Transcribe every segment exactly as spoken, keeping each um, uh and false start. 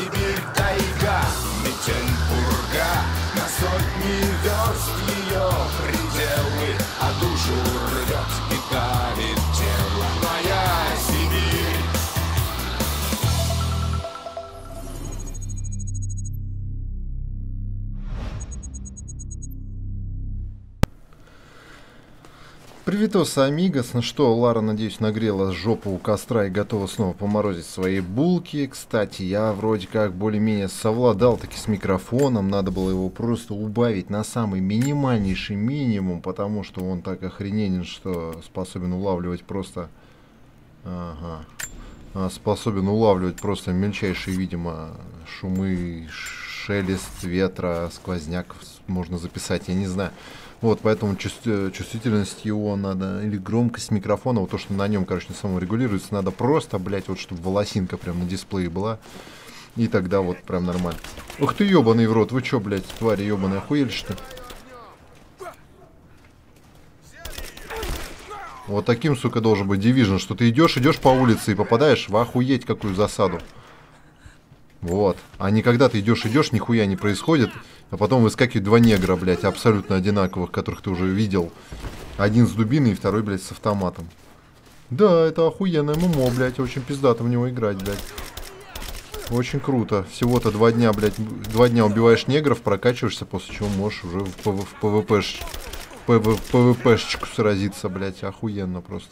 Сибирь, тайга, метель, пурга, на сотни верст ее пределы, а душу рвет и давит тело. Моя Сибирь. Привитос, амигос. Ну что, Лара, надеюсь, нагрела жопу у костра и готова снова поморозить свои булки. Кстати, я вроде как более-менее совладал таки с микрофоном. Надо было его просто убавить на самый минимальнейший минимум, потому что он так охрененен, что способен улавливать просто... Ага. Способен улавливать просто мельчайшие, видимо, шумы, шелест ветра, сквозняк можно записать, я не знаю. Вот, поэтому чувствительность его надо, или громкость микрофона, вот то, что на нем, короче, само регулируется, надо просто, блять, вот чтобы волосинка прям на дисплее была, и тогда вот прям нормально. Ух ты, ебаный в рот, вы чё, блять, твари ебаные, охуели что ли? Вот таким, сука, должен быть Division, что ты идешь, идешь по улице и попадаешь в охуеть какую засаду. Вот. А не когда ты идешь, идешь, нихуя не происходит, а потом выскакивают два негра, блядь, абсолютно одинаковых, которых ты уже видел. Один с дубиной и второй, блядь, с автоматом. Да, это охуенное ММО, блядь, очень пиздато в него играть, блядь. Очень круто. Всего-то два дня, блядь, два дня убиваешь негров, прокачиваешься, после чего можешь уже в, в, в ПВПш, в ПВПшечку сразиться, блядь, охуенно просто.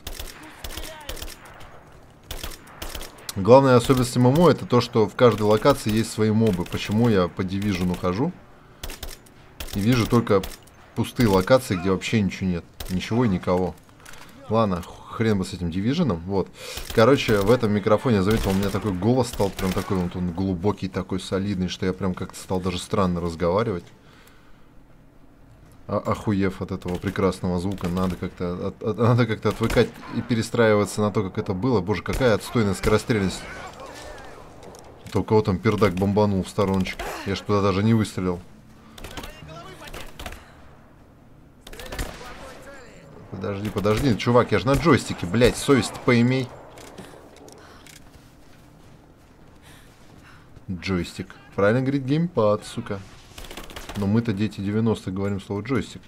Главная особенность ММО это то, что в каждой локации есть свои мобы. Почему я по Division ухожу и вижу только пустые локации, где вообще ничего нет. Ничего и никого. Ладно, хрен бы с этим Division. Вот. Короче, в этом микрофоне, я заметил, у меня такой голос стал прям такой, вот он глубокий, такой солидный, что я прям как-то стал даже странно разговаривать. А охуев от этого прекрасного звука, надо как-то от, от, надо как-то отвыкать и перестраиваться на то, как это было. Боже, какая отстойная скорострельность. Это у кого там пердак бомбанул в стороночку. Я ж туда даже не выстрелил. Подожди, подожди, чувак, я же на джойстике, блять, совесть поимей. Джойстик. Правильно говорит геймпад, сука. Но мы-то дети девяностых говорим слово джойстик.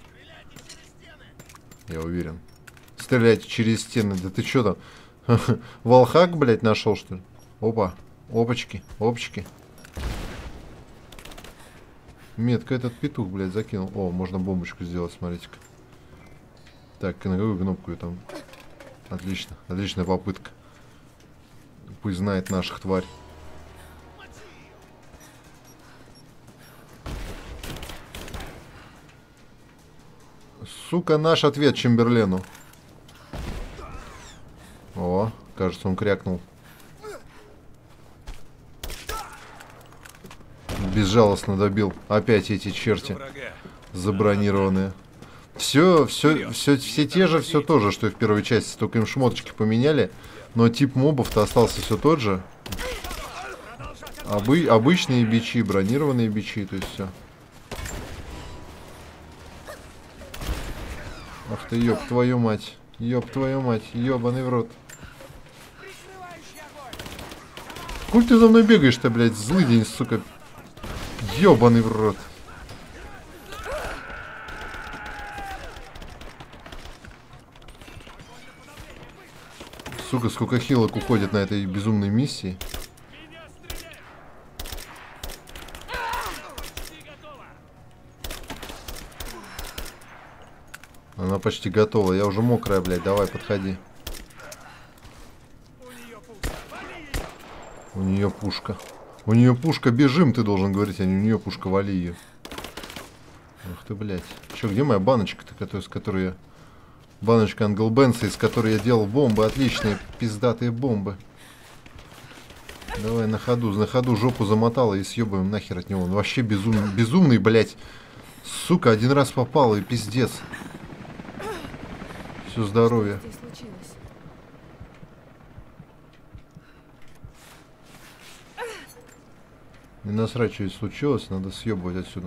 Я уверен. Стреляйте через стены. Да ты чё там? Волхак, блядь, нашел, что ли? Опа. Опачки. Опачки. Метко этот петух, блядь, закинул. О, можно бомбочку сделать, смотрите-ка. Так, на какую кнопку я там? Отлично. Отличная попытка. Пусть знает наших тварь. Сука, наш ответ Чемберлену. О, кажется, он крякнул. Безжалостно добил. Опять эти черти забронированные. Все, все, все, все те же, все то же, что и в первой части. Только им шмоточки поменяли. Но тип мобов-то остался все тот же. Обы обычные бичи, бронированные бичи, то есть все. Ах ты, ёб твою мать. Ёб твою мать. Ёбаный в рот. Куль ты за мной бегаешь-то, блядь, злый день, сука. Ёбаный в рот. Сука, сколько хилок уходит на этой безумной миссии. Она почти готова. Я уже мокрая, блядь. Давай, подходи. У нее пушка. У нее пушка. Бежим, ты должен говорить, а не у нее пушка. Вали ее. Ух ты, блядь. Че, где моя баночка-то, с которой я... Баночка Англбенса, из которой я делал бомбы. Отличные, пиздатые бомбы. Давай на ходу. На ходу жопу замотала и съебаем нахер от него. Он вообще безумный, безумный, блядь. Сука, один раз попал и пиздец. Все здоровье. Не насрать, что здесь случилось, надо съебывать отсюда.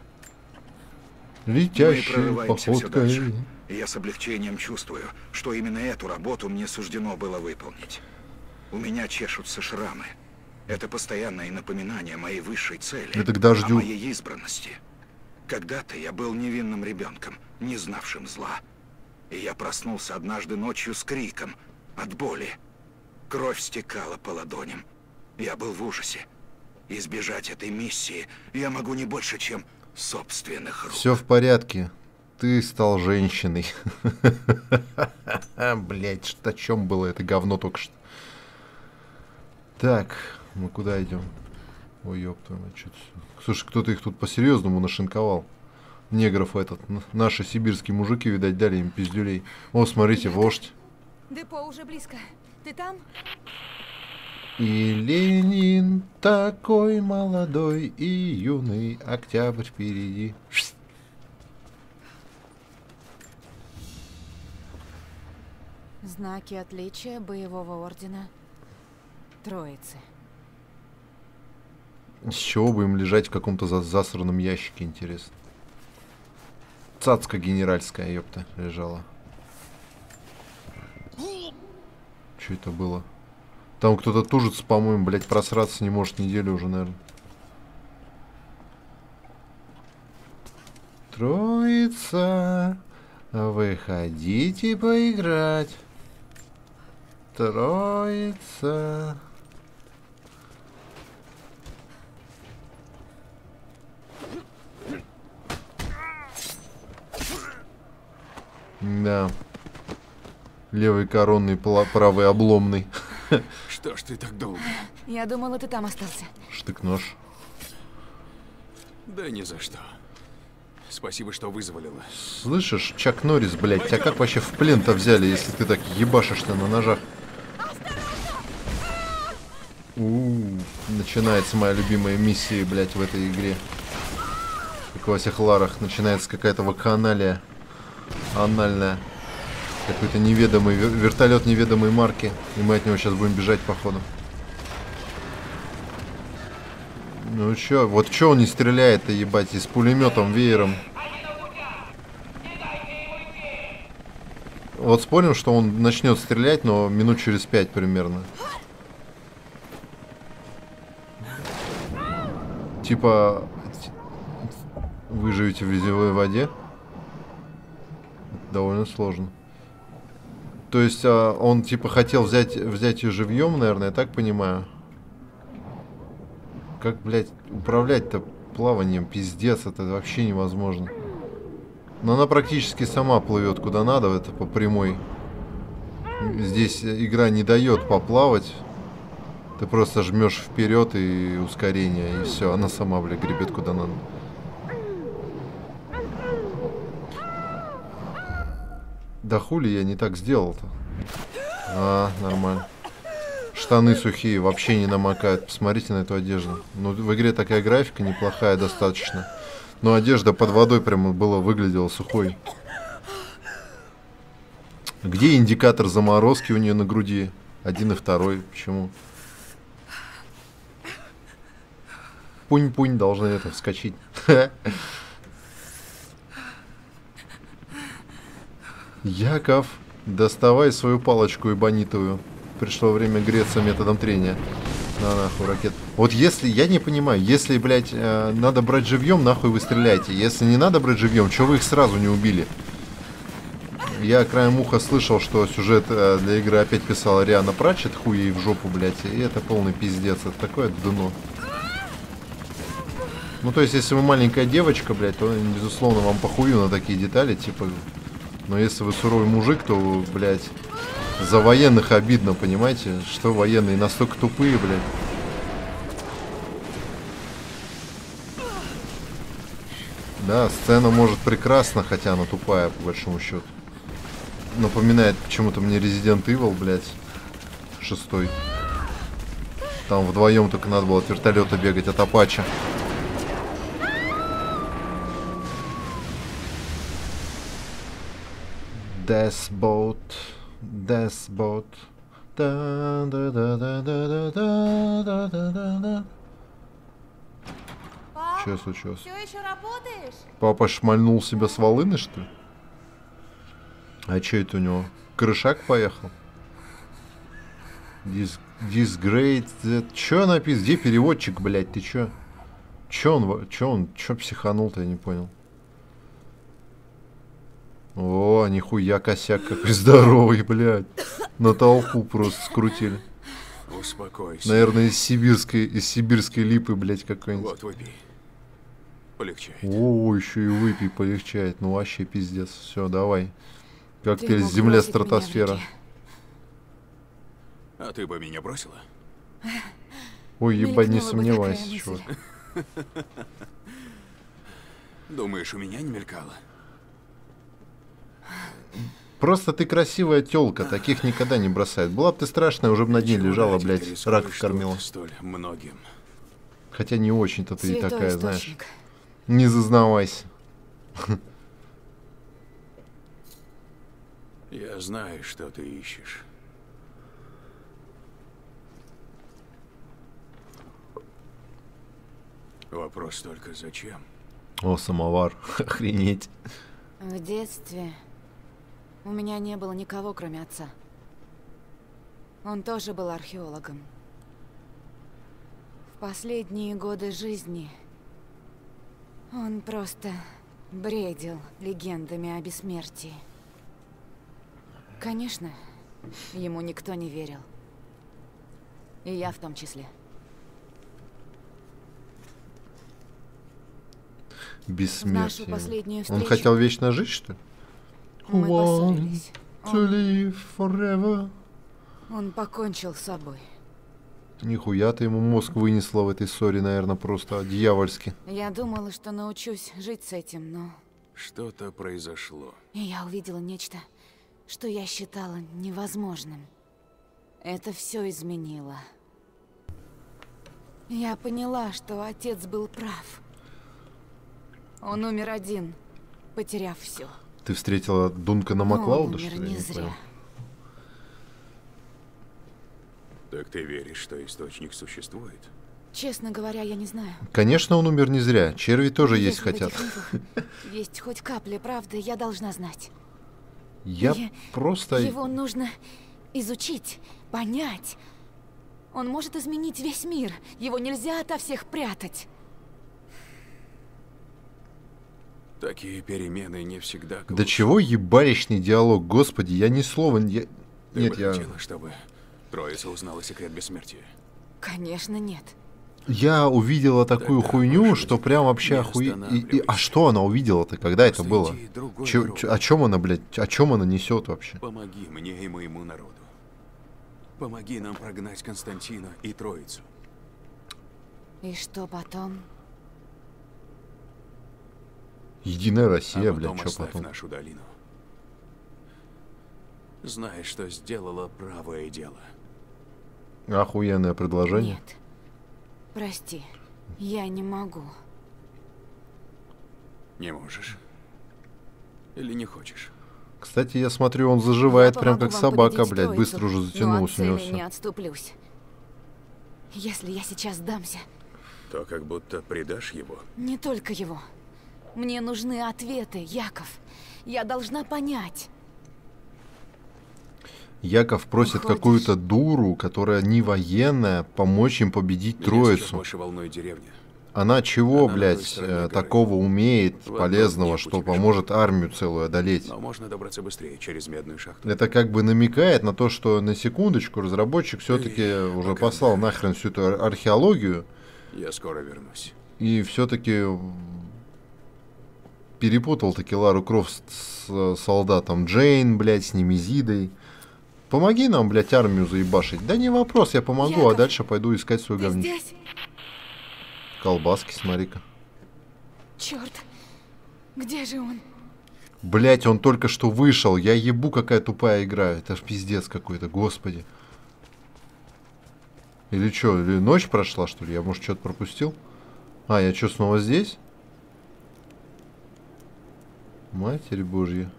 Летящей походкой. Я с облегчением чувствую, что именно эту работу мне суждено было выполнить. У меня чешутся шрамы. Это постоянное напоминание моей высшей цели, Это к дождю. о моей избранности. Когда-то я был невинным ребенком, не знавшим зла. И я проснулся однажды ночью с криком от боли. Кровь стекала по ладоням. Я был в ужасе. Избежать этой миссии я могу не больше, чем собственных рук. Все в порядке. Ты стал женщиной. Блять, что о чем было это говно только что? Так, мы куда идем? Ой, ёб твою мать, что-то... Слушай, кто-то их тут по-серьезному нашинковал. Негров этот. Наши сибирские мужики, видать, дали им пиздюлей. О, смотрите, вождь. Депо уже близко. Ты там? И Ленин такой молодой и юный, октябрь впереди. Знаки отличия боевого ордена Троицы. С чего бы им лежать в каком-то за засранном ящике, интересно? Цацка генеральская, ёпта, лежала. Что это было? Там кто-то тужится, по-моему, блядь, просраться не может неделю уже, наверное. Троица, выходите поиграть. Троица. Да. Левый коронный, правый обломный. Что ж ты так долго? Я думала, ты там остался. Штык-нож. Да ни за что. Спасибо, что вызволила. Слышишь, Чак Норрис, блядь, тебя как вообще в плен-то взяли, если ты так ебашишь-то на ножах? У-у-у, начинается моя любимая миссия, блядь, в этой игре. Как во всех ларах, начинается какая-то вакханалия. Анальная. Какой-то неведомый вер вертолет неведомой марки. И мы от него сейчас будем бежать, походу. Ну чё, вот чё он не стреляет-то, ебать, и с пулеметом, веером. Вот спорим, что он начнет стрелять, но минут через пять примерно. Типа выживете в везевой воде. Довольно сложно. То есть а, он типа хотел взять, взять ее живьем, наверное, я так понимаю. Как, блядь, управлять-то плаванием, пиздец, это вообще невозможно. Но она практически сама плывет куда надо, это по прямой. Здесь игра не дает поплавать. Ты просто жмешь вперед и ускорение, и все, она сама, блядь, гребет куда надо. Да хули я не так сделал-то? А, нормально. Штаны сухие, вообще не намокают. Посмотрите на эту одежду. Ну, в игре такая графика неплохая достаточно. Но одежда под водой прямо было, выглядела сухой. Где индикатор заморозки у нее на груди? Один и второй. Почему? Пунь-пунь должны это вскочить. Яков, доставай свою палочку эбонитовую. Пришло время греться методом трения. На нахуй ракет. Вот если, я не понимаю, если, блядь, э, надо брать живьем, нахуй вы стреляете. Если не надо брать живьем, чего вы их сразу не убили? Я краем уха слышал, что сюжет э, для игры опять писала Риана Пратчетт, хуй ей в жопу, блядь. И это полный пиздец, это такое дно. Ну, то есть, если вы маленькая девочка, блядь, то, безусловно, вам похую на такие детали, типа... Но если вы суровый мужик, то, блядь, за военных обидно, понимаете? Что военные настолько тупые, блядь. Да, сцена может прекрасно, хотя она тупая, по большому счету. Напоминает почему-то мне Resident Evil, блядь, шестой. Там вдвоем только надо было от вертолета бегать, от Апача. Death Boat, Death Boat. Да, да, да, да, да, да, да, да, да, да. Пап, Что случилось? все еще работаешь? Папа шмальнул себя с волыны, что ли? А что это у него? Крышак поехал? This, this great... that- Чё написано? Где переводчик, блядь? Ты чё? Чё он, во- чё он, чё психанул-то, я не понял. О, нихуя косяк какой здоровый, блядь. На толпу просто скрутили. Успокойся. Наверное, из сибирской, из сибирской липы, блядь, какой-нибудь. Вот, выпей. Полегчает. О, еще и выпей, полегчает. Ну вообще пиздец. Все, давай. Ты Коктейль мог Земля, бросить меня в стратосфера. реке. А ты бы меня бросила? Ой, ебать, не Мелькнула бы сомневайся, такая чувак. мысль. Думаешь, у меня не мелькало? Просто ты красивая тёлка, таких никогда не бросают. Была бы ты страшная, уже бы на дне Чего лежала, ради ты блядь, рискуешь раков тут кормила. столь многим. Хотя не очень-то ты и Святой такая, знаешь. источник. Не зазнавайся. Я знаю, что ты ищешь. Вопрос только зачем? О, самовар. Охренеть. В детстве у меня не было никого, кроме отца. Он тоже был археологом. В последние годы жизни он просто бредил легендами о бессмертии. Конечно, ему никто не верил. И я в том числе. В нашу Бессмертие. последнюю Он встречу хотел вечно жить, что ли? мы поссорились. To Он, live forever. он покончил с собой. Нихуя ты ему мозг вынесла в этой ссоре, наверное, просто дьявольски. Я думала, что научусь жить с этим, но... Что-то произошло. И я увидела нечто, что я считала невозможным. Это все изменило. Я поняла, что отец был прав. Он умер один, потеряв все. Ты встретила Дункана Маклауда, что умер ли? не Я не зря. понял. Так ты веришь, что источник существует? Честно говоря, я не знаю. Конечно, он умер не зря. Черви тоже есть Если в хотят. этих мифах есть хоть капля правды, я должна знать. Я Е- просто... Его нужно изучить, понять. Он может изменить весь мир. Его нельзя ото всех прятать. Такие перемены не всегда к Да лучшему. чего ебарищный диалог, господи, я ни слова... не- Я... Ты Нет, бы я... хотела, чтобы Троица узнала секрет бессмертия? Конечно, нет. Я увидела такую Тогда хуйню, прошу что тебя, прям вообще не охуе... И- и- А останавливайся. что она увидела-то? Когда это Просто было? иди другой Чё- дорогой. чё- о чем она, блядь, о чем она несет вообще? Помоги мне и моему народу. Помоги нам прогнать Константина и Троицу. И что потом? Единая Россия, а потом блядь, что оставь потом? нашу долину. Знай, что сделала правое дело. Охуенное предложение. Нет. Прости, я не могу. Не можешь? Или не хочешь? Кстати, я смотрю, он заживает Я прям помогу как вам собака, победить блядь. Троицу, Быстро уже но от затянулось у него цели не все. отступлюсь. Если я сейчас сдамся, То как будто предашь его. не только его. Мне нужны ответы, Яков. Я должна понять. Яков просит Уходишь. какую-то дуру, которая не военная, помочь им победить Меня сейчас Троицу. больше волнует деревня. Она чего, Она на той блядь, стороне э, горы. такого умеет В одном полезного, дне что пути поможет армию целую одолеть? Но можно добраться быстрее через медную шахту. Это как бы намекает на то, что на секундочку разработчик все-таки Эй, уже пока послал да. нахрен всю эту ар- археологию Я скоро вернусь. и все-таки перепутал таки Лару Крофт с э, солдатом Джейн, блядь, с Немезидой. Помоги нам, блядь, армию заебашить. Да не вопрос, я помогу, а Яков, дальше пойду искать свой Ты говнище. здесь? Колбаски, смотри-ка. Черт. Где же он? Блять, он только что вышел. Я ебу, какая тупая игра. Это ж пиздец какой-то, господи. Или что, или ночь прошла, что ли? Я, может, что-то пропустил? А, я что, снова здесь? Матерь Божья.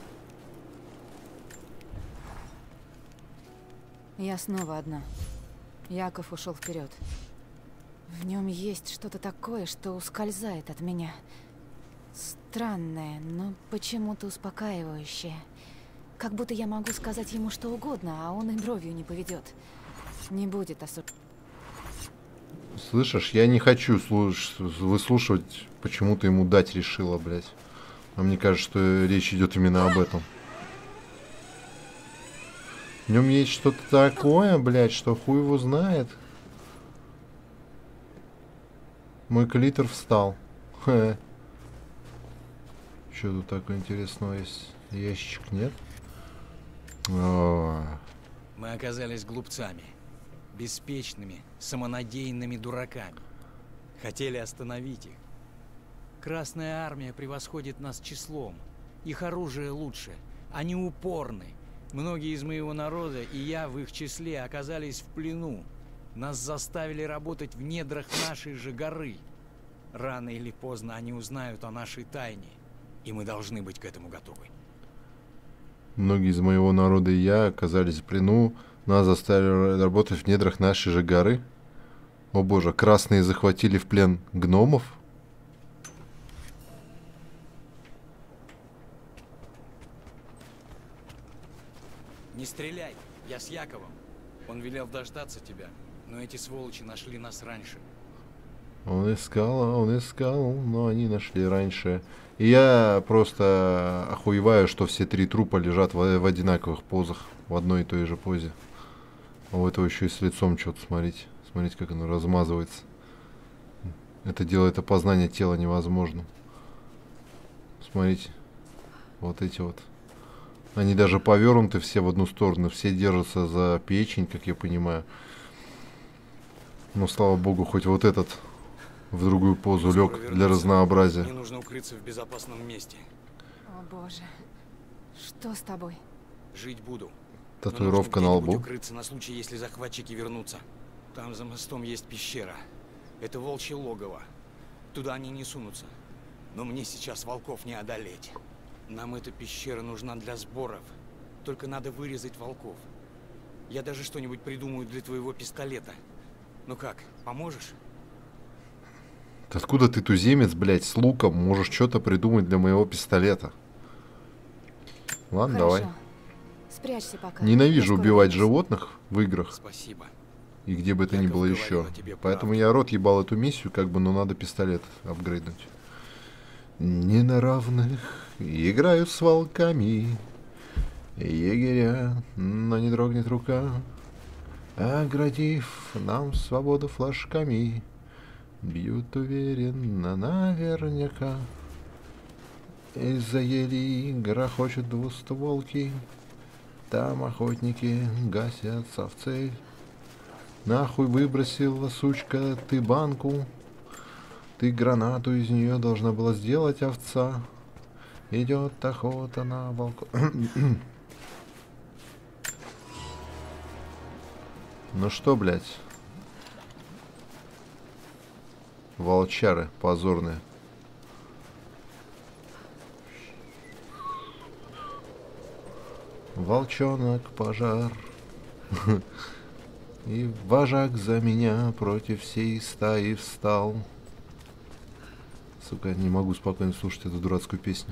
Я снова одна. Яков ушел вперед. В нем есть что-то такое, что ускользает от меня. Странное, но почему-то успокаивающее. Как будто я могу сказать ему что угодно, а он и бровью не поведет. Не будет осу... Слышишь, я не хочу слуш... выслушивать, почему ты ему дать решила, блядь. А мне кажется, что речь идет именно об этом. В нем есть что-то такое, блядь, что хуй его знает. Мой клитор встал. Ха. Что тут такое интересного есть? Ящичек нет? О. Мы оказались глупцами, беспечными, самонадеянными дураками. Хотели остановить их. Красная армия превосходит нас числом. Их оружие лучше. Они упорны. Многие из моего народа, и я в их числе, оказались в плену. Нас заставили работать в недрах нашей же горы. Рано или поздно они узнают о нашей тайне, и мы должны быть к этому готовы. Многие из моего народа и я оказались в плену. Нас заставили работать в недрах нашей же горы. О боже, красные захватили в плен гномов? Не стреляй, я с Яковом. Он велел дождаться тебя, но эти сволочи нашли нас раньше. Он искал, он искал, но они нашли раньше. И я просто охуеваю, что все три трупа лежат в, в одинаковых позах, в одной и той же позе. А у этого еще и с лицом что-то, смотрите. Смотрите, как оно размазывается. Это делает опознание тела невозможным. Смотрите. Вот эти вот. Они даже повернуты все в одну сторону. Все держатся за печень, как я понимаю. Но, слава богу, хоть вот этот в другую позу лег для разнообразия. Мне нужно укрыться в безопасном месте. О боже. Что с тобой? Жить буду. Татуировка на лбу. Укрыться на случай, если захватчики вернутся. Там за мостом есть пещера. Это волчье логово. Туда они не сунутся. Но мне сейчас волков не одолеть. Нам эта пещера нужна для сборов. Только надо вырезать волков. Я даже что-нибудь придумаю для твоего пистолета. Ну как, поможешь? Откуда ты, туземец, блядь, с луком можешь что-то придумать для моего пистолета? Ладно, Хорошо. давай. Спрячься пока. Ненавижу Я скоро убивать вернусь. животных в играх. Спасибо. И где бы это ни Яков было говорил еще. о тебе Поэтому правду. я рот ебал эту миссию, как бы, но надо пистолет апгрейднуть. Не на равных играют с волками егеря, но не дрогнет рука, оградив нам свободу флажками, бьют уверенно наверняка. Из-за ели грохочут двустволки, там охотники гасятся в цель. Нахуй выбросила, сучка, ты банку, ты гранату из нее должна была сделать, овца. Идет охота на волку. Ну что, блядь? Волчары позорные. Волчонок, пожар. И вожак за меня против всей стаи встал. Сука, не могу спокойно слушать эту дурацкую песню.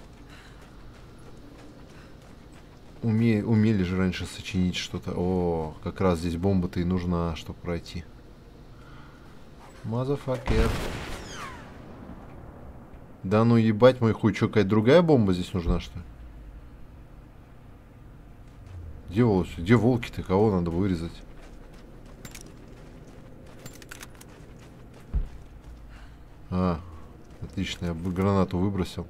Уме... Умели же раньше сочинить что-то. О, как раз здесь бомба-то и нужна, чтобы пройти. Мазафакер. Да ну ебать мой хуй, что, какая-то другая бомба здесь нужна, что ли? Где волки? Где волки-то? Кого надо вырезать? А, отлично, я бы гранату выбросил.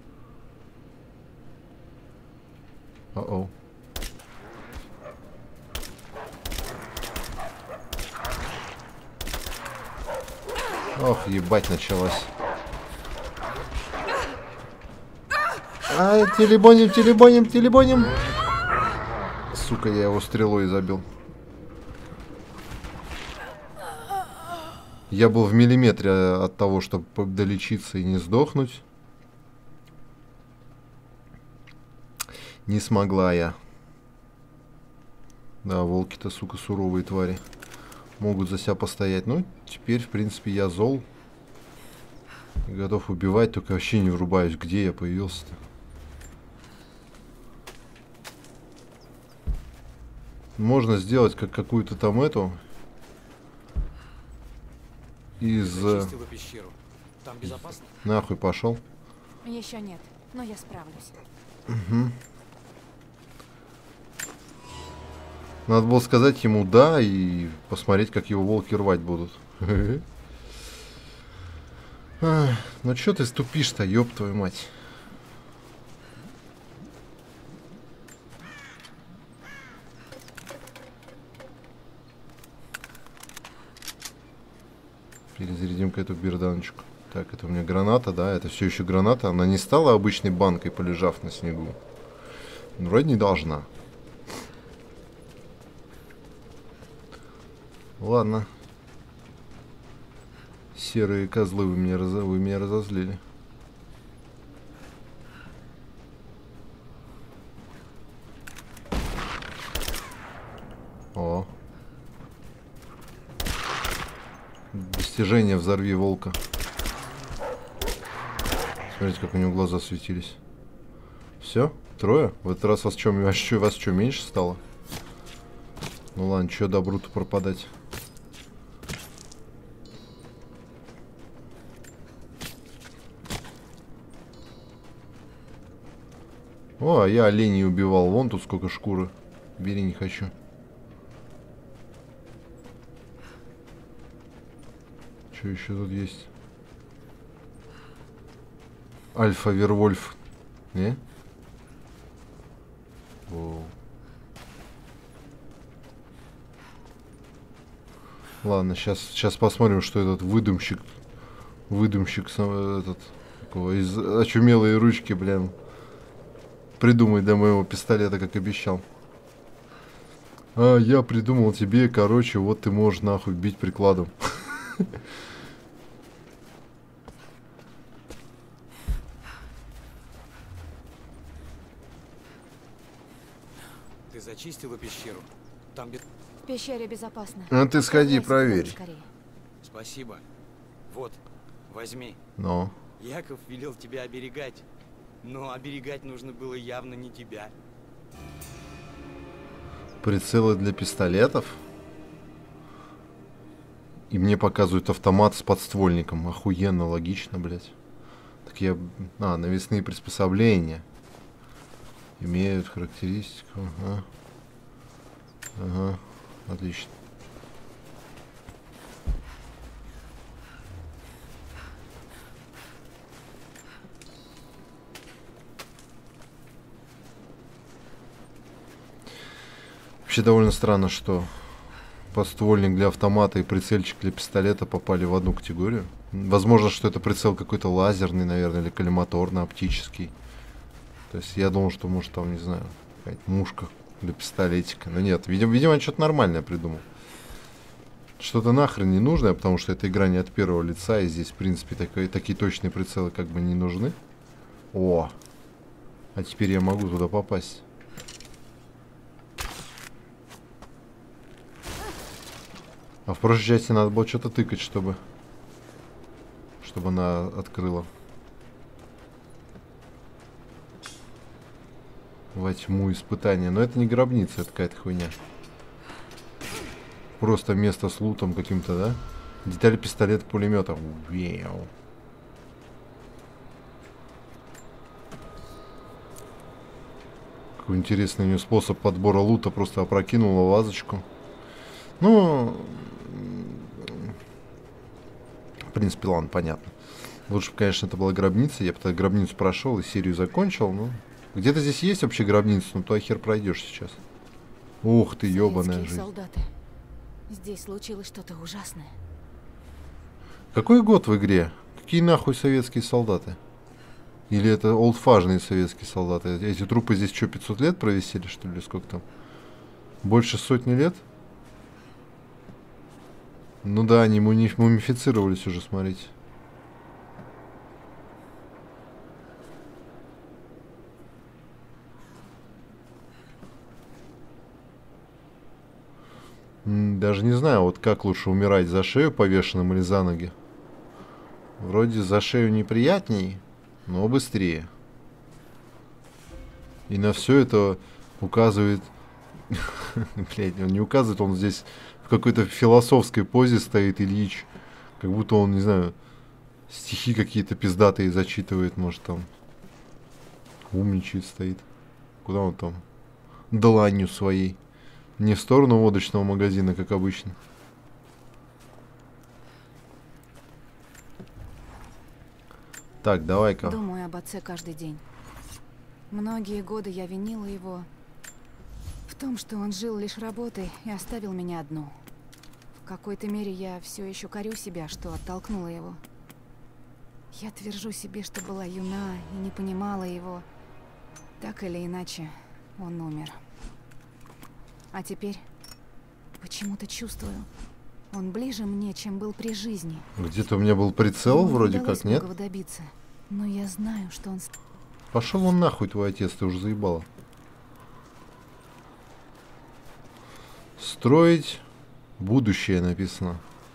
О-о. Ох, ебать, началась. А, телебоним, телебоним, телебоним. Сука, я его стрелой забил. Я был в миллиметре от того, чтобы долечиться и не сдохнуть. Не смогла я. Да, волки-то, сука, суровые твари. Могут за себя постоять. Ну, теперь, в принципе, я зол. И готов убивать, только вообще не врубаюсь, где я появился-то. можно сделать как какую-то там эту из... Зачистила пещеру. Там безопасно? Нахуй пошел. Еще нет, но я справлюсь. Угу. Надо было сказать ему да и посмотреть, как его волки рвать будут. Ну чё ты ступишь-то, ёб твою мать. Перезарядим-ка эту берданочку. Так, это у меня граната, да? Это все еще граната. Она не стала обычной банкой, полежав на снегу. Вроде не должна. Ладно. Серые козлы, вы меня, раз... вы меня разозлили. О. Достижение «Взорви волка». Смотрите, как у него глаза светились. Все? Трое? В этот раз вас что, вас что, вас что меньше стало? Ну ладно, что добру-то пропадать. О, а я оленей убивал. Вон тут сколько шкуры. Бери, не хочу. Что еще тут есть? Альфа-вервольф. Не? Воу. Ладно, сейчас, сейчас посмотрим, что этот выдумщик, выдумщик сам, этот, такого, из очумелой ручки, блин, придумай до моего пистолета, как обещал. А, я придумал тебе, короче, вот ты можешь нахуй бить прикладом. Ты зачистила пещеру? Там без... В пещере безопасно. А ты сходи, Отправляйся проверь. туда скорее. Спасибо. Вот, возьми. Но. Яков велел тебя оберегать. Но оберегать нужно было явно не тебя. Прицелы для пистолетов? И мне показывают автомат с подствольником. Охуенно, логично, блядь. Так я... А, навесные приспособления. Имеют характеристику. Ага. Ага. Отлично. Вообще довольно странно, что подствольник для автомата и прицельчик для пистолета попали в одну категорию. Возможно, что это прицел какой-то лазерный, наверное, или коллиматорно-оптический. То есть я думал, что может там, не знаю, какая-то мушка для пистолетика. Но нет, видимо, видимо он что-то нормальное придумал. Что-то нахрен не нужное, потому что эта игра не от первого лица, и здесь, в принципе, такие, такие точные прицелы как бы не нужны. О! А теперь я могу туда попасть. А в прошлой части надо было что-то тыкать, чтобы... Чтобы она открыла. Во тьму испытания. Но это не гробница, это какая-то хуйня. Просто место с лутом каким-то, да? Детали пистолета, пулемета. Веу. Какой интересный у нее способ подбора лута. Просто опрокинула вазочку. Ну... В принципе, ладно, понятно. Лучше бы, конечно, это была гробница. Я бы тогда гробницу прошел и серию закончил. Ну, где-то здесь есть вообще гробница, но то хер пройдешь сейчас. Ух ты, ебаная жизнь. Солдаты. Здесь случилось что-то ужасное. Какой год в игре? Какие нахуй советские солдаты? Или это олдфажные советские солдаты? Эти трупы здесь что, пятьсот лет провисели, что ли? Сколько там? Больше сотни лет? Ну да, они муми- мумифицировались уже, смотрите. М, Даже не знаю, вот как лучше умирать, за шею повешенным или за ноги. Вроде за шею неприятней, но быстрее. И на все это указывает Блядь, он не указывает, он здесь в какой-то философской позе стоит, Ильич. Как будто он, не знаю, стихи какие-то пиздатые зачитывает, может там. Умничает стоит. Куда он там? Дланью своей. Не в сторону водочного магазина, как обычно. Так, давай-ка. Думаю об отце каждый день. Многие годы я винила его в том, что он жил лишь работой и оставил меня одну. В какой-то мере я все еще корю себя, что оттолкнула его. Я твержу себе, что была юна и не понимала его. Так или иначе, он умер. А теперь почему-то чувствую, он ближе мне, чем был при жизни. Где-то у меня был прицел, Ему вроде удалось как, нет? многого добиться, но я знаю, что он... Пошел он нахуй, твой отец, ты уже заебала. Строить будущее написано.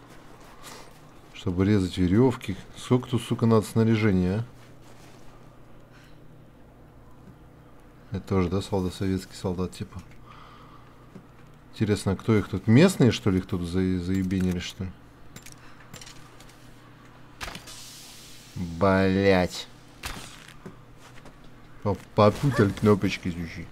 Чтобы резать веревки. Сколько тут, сука, надо снаряжения, а? Это тоже, да, солдат, советский солдат, типа. Интересно, а кто их тут? Местные, что ли, их тут за заебенили, что ли? Блять. Попутал кнопочки звучи.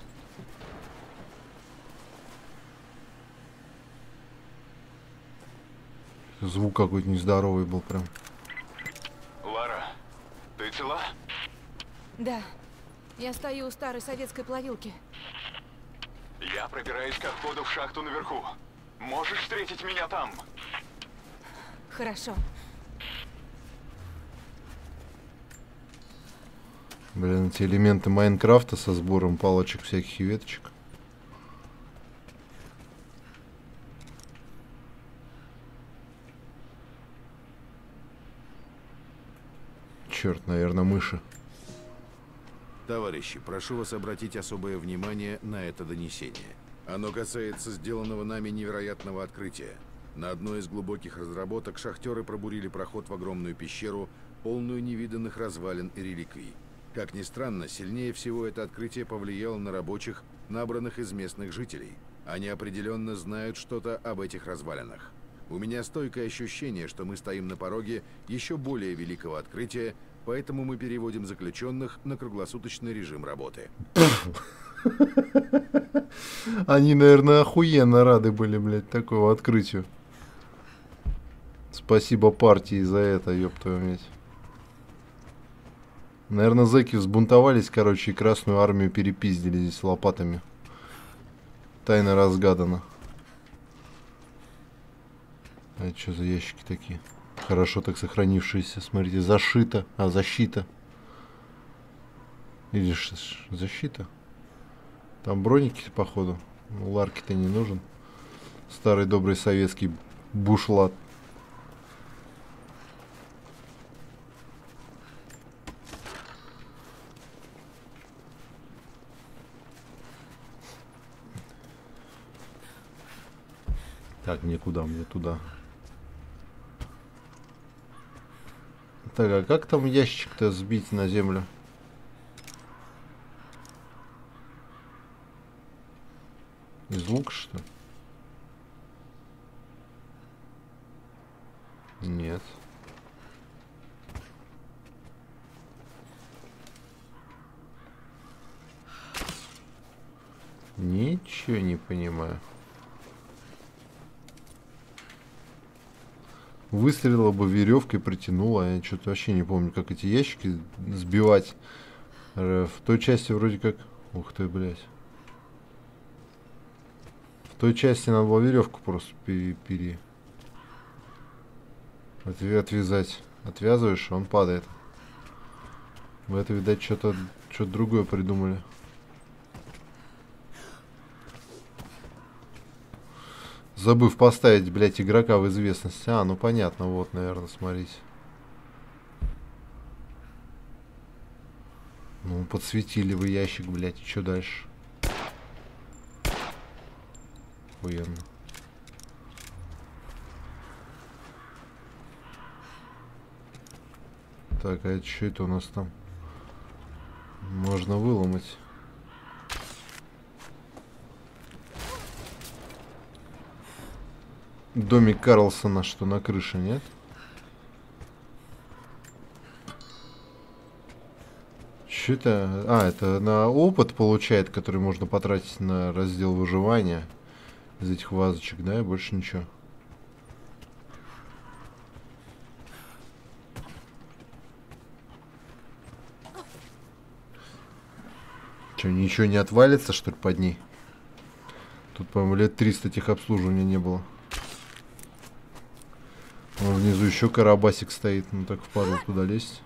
Звук какой-то нездоровый был прям. Лара, ты цела? Да, я стою у старой советской плавилки. Я пробираюсь к входу в шахту наверху. Можешь встретить меня там? Хорошо. Блин, эти элементы Майнкрафта со сбором палочек всяких и веточек. Черт, наверное, мыши. Товарищи, прошу вас обратить особое внимание на это донесение. Оно касается сделанного нами невероятного открытия. На одной из глубоких разработок шахтеры пробурили проход в огромную пещеру, полную невиданных развалин и реликвий. Как ни странно, сильнее всего это открытие повлияло на рабочих, набранных из местных жителей. Они определенно знают что-то об этих развалинах. У меня стойкое ощущение, что мы стоим на пороге еще более великого открытия, поэтому мы переводим заключенных на круглосуточный режим работы. Они, наверное, охуенно рады были, блядь, такому открытию. Спасибо партии за это, ёб твою мать. Наверное, зэки взбунтовались, короче, и Красную Армию перепиздили здесь лопатами. Тайна разгадана. А это что за ящики такие? Хорошо так сохранившиеся. Смотрите, зашито. А, защита. Или ш- ш- защита. Там броники, походу. Ларки-то не нужен. Старый добрый советский бушлат. Так, мне куда? Мне туда. Так, а как там ящик-то сбить на землю? Из лука, что ли? Нет. Ничего не понимаю. Выстрелила бы веревкой, притянула. Я что-то вообще не помню, как эти ящики сбивать. В той части вроде как... Ух ты, блядь. В той части надо было веревку просто пере... пере... Отве- отвязать. Отвязываешь, он падает. В это, видать, что-то что-то другое придумали. Забыв поставить, блядь, игрока в известность. А, ну понятно, вот, наверное, смотрите. Ну, подсветили вы ящик, блядь, и что дальше? Охуенно. Так, а это что это у нас там? Можно выломать. домик Карлсона, что на крыше, нет? Что это? А, это на опыт получает, который можно потратить на раздел выживания из этих вазочек, да, и больше ничего. Что, ничего не отвалится, что ли, под ней? Тут, по-моему, лет триста техобслуживания не было. Вон внизу еще карабасик стоит, ну так впадло туда лезть.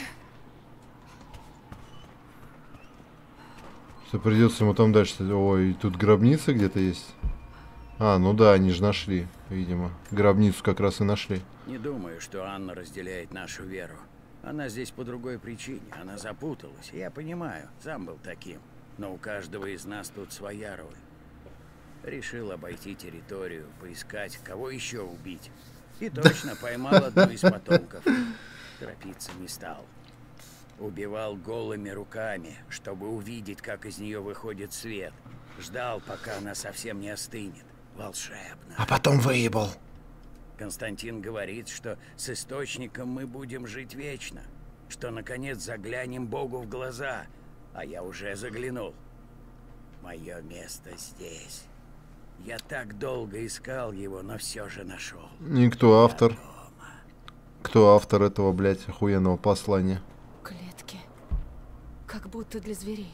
Что придется ему там дальше. Ой, тут гробница где-то есть. А, ну да, они же нашли, видимо. Гробницу как раз и нашли. Не думаю, что Анна разделяет нашу веру. Она здесь по другой причине. Она запуталась. Я понимаю, сам был таким. Но у каждого из нас тут своя роль. Решил обойти территорию, поискать, кого еще убить. И точно поймал одну из потомков. Торопиться не стал. Убивал голыми руками, чтобы увидеть, как из нее выходит свет. Ждал, пока она совсем не остынет. Волшебно. А потом выебал. Константин говорит, что с источником мы будем жить вечно, что наконец заглянем Богу в глаза, а я уже заглянул. Мое место здесь. Я так долго искал его, но все же нашел. И кто автор? Кто автор этого, блядь, охуенного послания? Клетки. Как будто для зверей.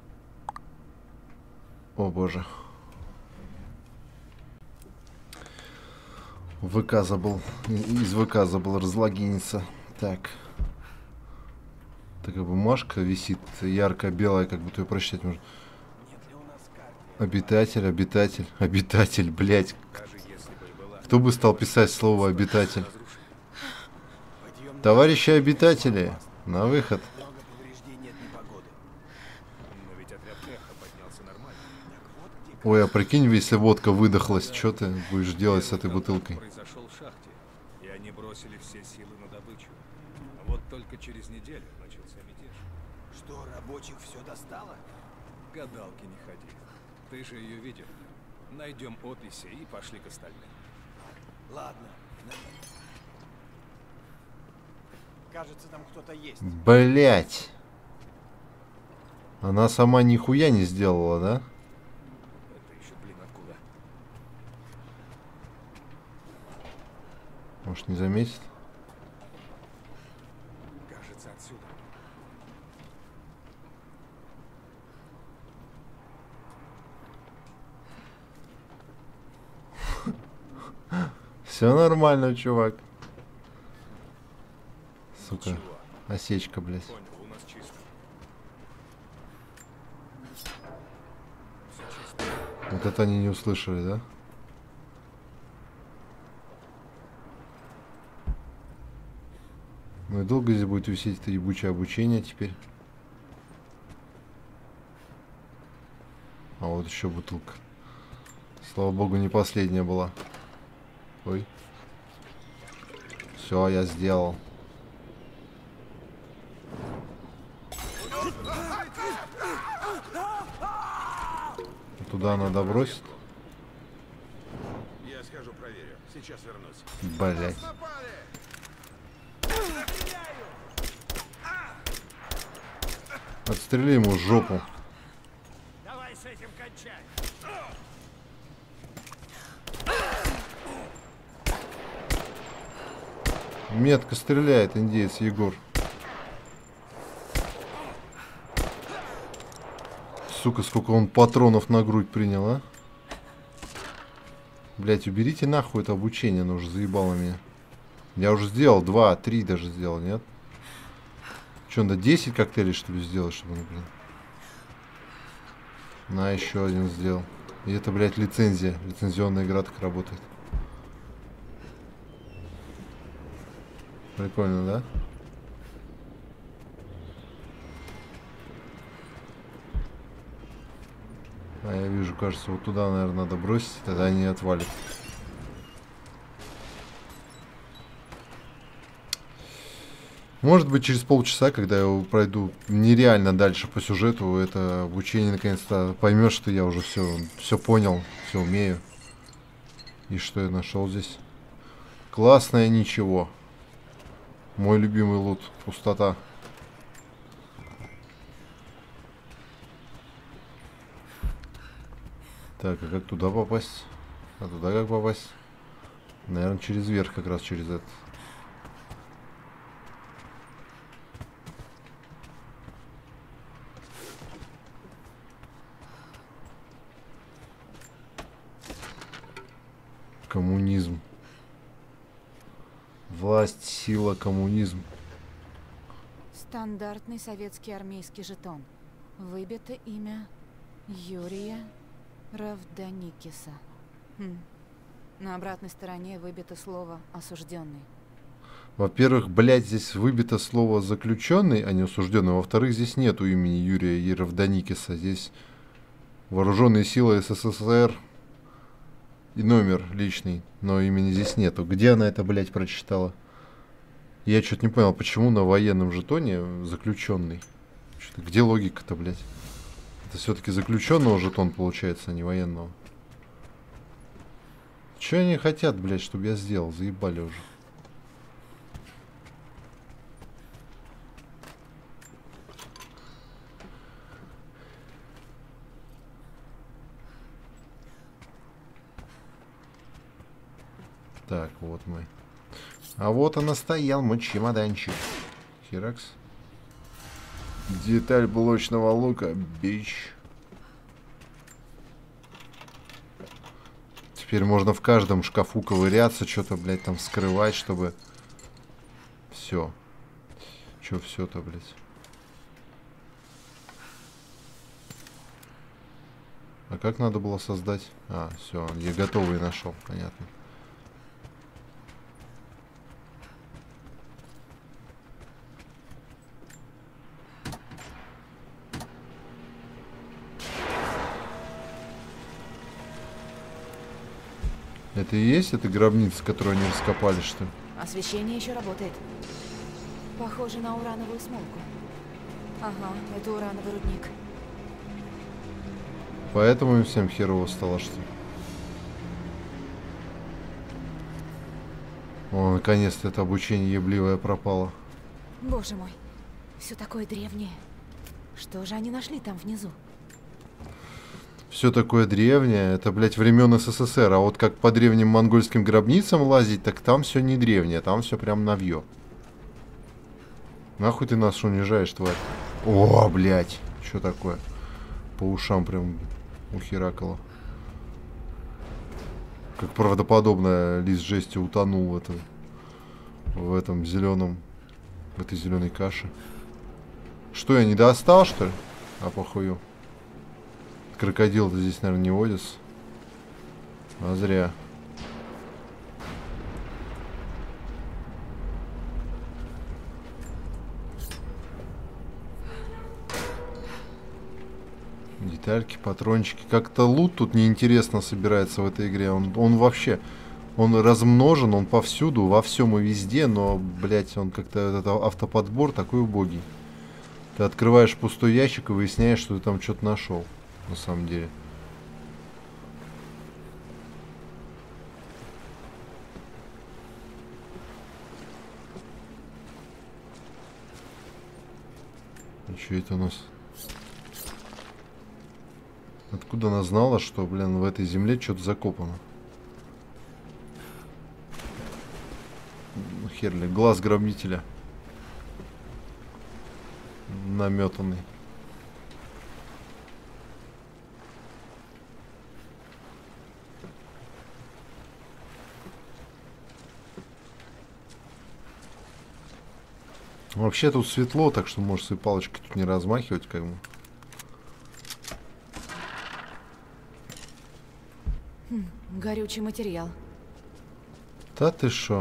О боже. ВК забыл. Из ВК забыл разлогиниться. Так. Такая бумажка висит, ярко-белая, как будто ее прочитать можно. Обитатель, обитатель, обитатель, блядь. Кто бы стал писать слово обитатель? Товарищи обитатели, на выход. Ой, а прикинь, если водка выдохлась, что ты будешь делать с этой бутылкой? Произошел в шахте, и они бросили все силы на добычу. А вот только через неделю начался мятеж. Что, рабочих все достало? Гадалки не ходи. Ты же ее видел. Найдем описи и пошли к остальным. Ладно. Кажется, там кто-то есть. Блять. Она сама нихуя не сделала, да? Может, не заметит? Кажется, отсюда. Все нормально, чувак. Сука. Ничего. Осечка, блядь. Понял, у нас чисто. Все чисто. Вот это они не услышали, да? Ну и долго здесь будет висеть это ебучее обучение теперь? А вот еще бутылка. Слава богу, не последняя была. Ой. Все, я сделал. Туда надо бросить. Я схожу, проверю. Сейчас вернусь. Блять. Отстрели ему в жопу. Давай с этим кончай. Метко стреляет индеец Егор. Сука, сколько он патронов на грудь принял, а? Блять, уберите нахуй это обучение, оно уже заебало меня. Я уже сделал, два, три даже сделал, нет? Че, надо десять коктейлей, что ли, сделать, чтобы, ну, блин. На, еще один сделал. И это, блядь, лицензия. Лицензионная игра так работает. Прикольно, да? А я вижу, кажется, вот туда, наверное, надо бросить, тогда они отвалят. Может быть, через полчаса, когда я пройду нереально дальше по сюжету, это обучение наконец-то поймет, что я уже все, все понял, все умею. И что я нашел здесь? Классное ничего. Мой любимый лут. Пустота. Так, а как туда попасть? А туда как попасть? Наверное, через верх, как раз через это. Коммунизм. Власть, сила, коммунизм. Стандартный советский армейский жетон. Выбито имя Юрия Равданикиса. Хм. На обратной стороне выбито слово «осужденный». Во-первых, блядь, здесь выбито слово «заключенный», а не «осужденный». Во-вторых, здесь нету имени Юрия Равданикиса. Здесь вооруженные силы СССР и номер личный, но имени здесь нету. Где она это, блядь, прочитала? Я что-то не понял, почему на военном жетоне заключенный. Что-то, где логика-то, блядь? Это все-таки заключенного жетон получается, а не военного. Че они хотят, блядь, чтобы я сделал? Заебали уже. Так, вот мы. А вот он и стоял, мой чемоданчик. Херакс. Деталь блочного лука, бич. Теперь можно в каждом шкафу ковыряться, что-то, блядь, там скрывать, чтобы... Все. Че все-то, блядь? А как надо было создать? А, все, я готовый нашел, понятно. Это и есть эта гробница, которую они раскопали, что ли? Освещение еще работает. Похоже на урановую смолку. Ага, это урановый рудник. Поэтому им всем херово стало, что ли? О, наконец-то это обучение ебливое пропало. Боже мой, все такое древнее. Что же они нашли там внизу? Все такое древнее, это, блядь, времен СССР. А вот как по древним монгольским гробницам лазить, так там все не древнее, там все прям навье. Нахуй ты нас унижаешь, тварь? О, блядь, что такое? По ушам прям ухеракало. Как правдоподобно лист жести утонул в этом, в этом зеленом, в этой зеленой каше. Что, я не достал, что ли? А похую. Крокодил-то здесь, наверное, не водится. А зря. Детальки, патрончики. Как-то лут тут неинтересно собирается в этой игре. Он, он вообще... Он размножен, он повсюду, во всем и везде, но, блядь, он как-то... Этот автоподбор такой убогий. Ты открываешь пустой ящик и выясняешь, что ты там что-то нашел. На самом деле. А что это у нас? Откуда она знала, что, блин, в этой земле что-то закопано? Херли, глаз гробителя. Наметанный. Вообще тут светло, так что можешь своей палочкой тут не размахивать, как бы. Хм, горючий материал. Да ты шо?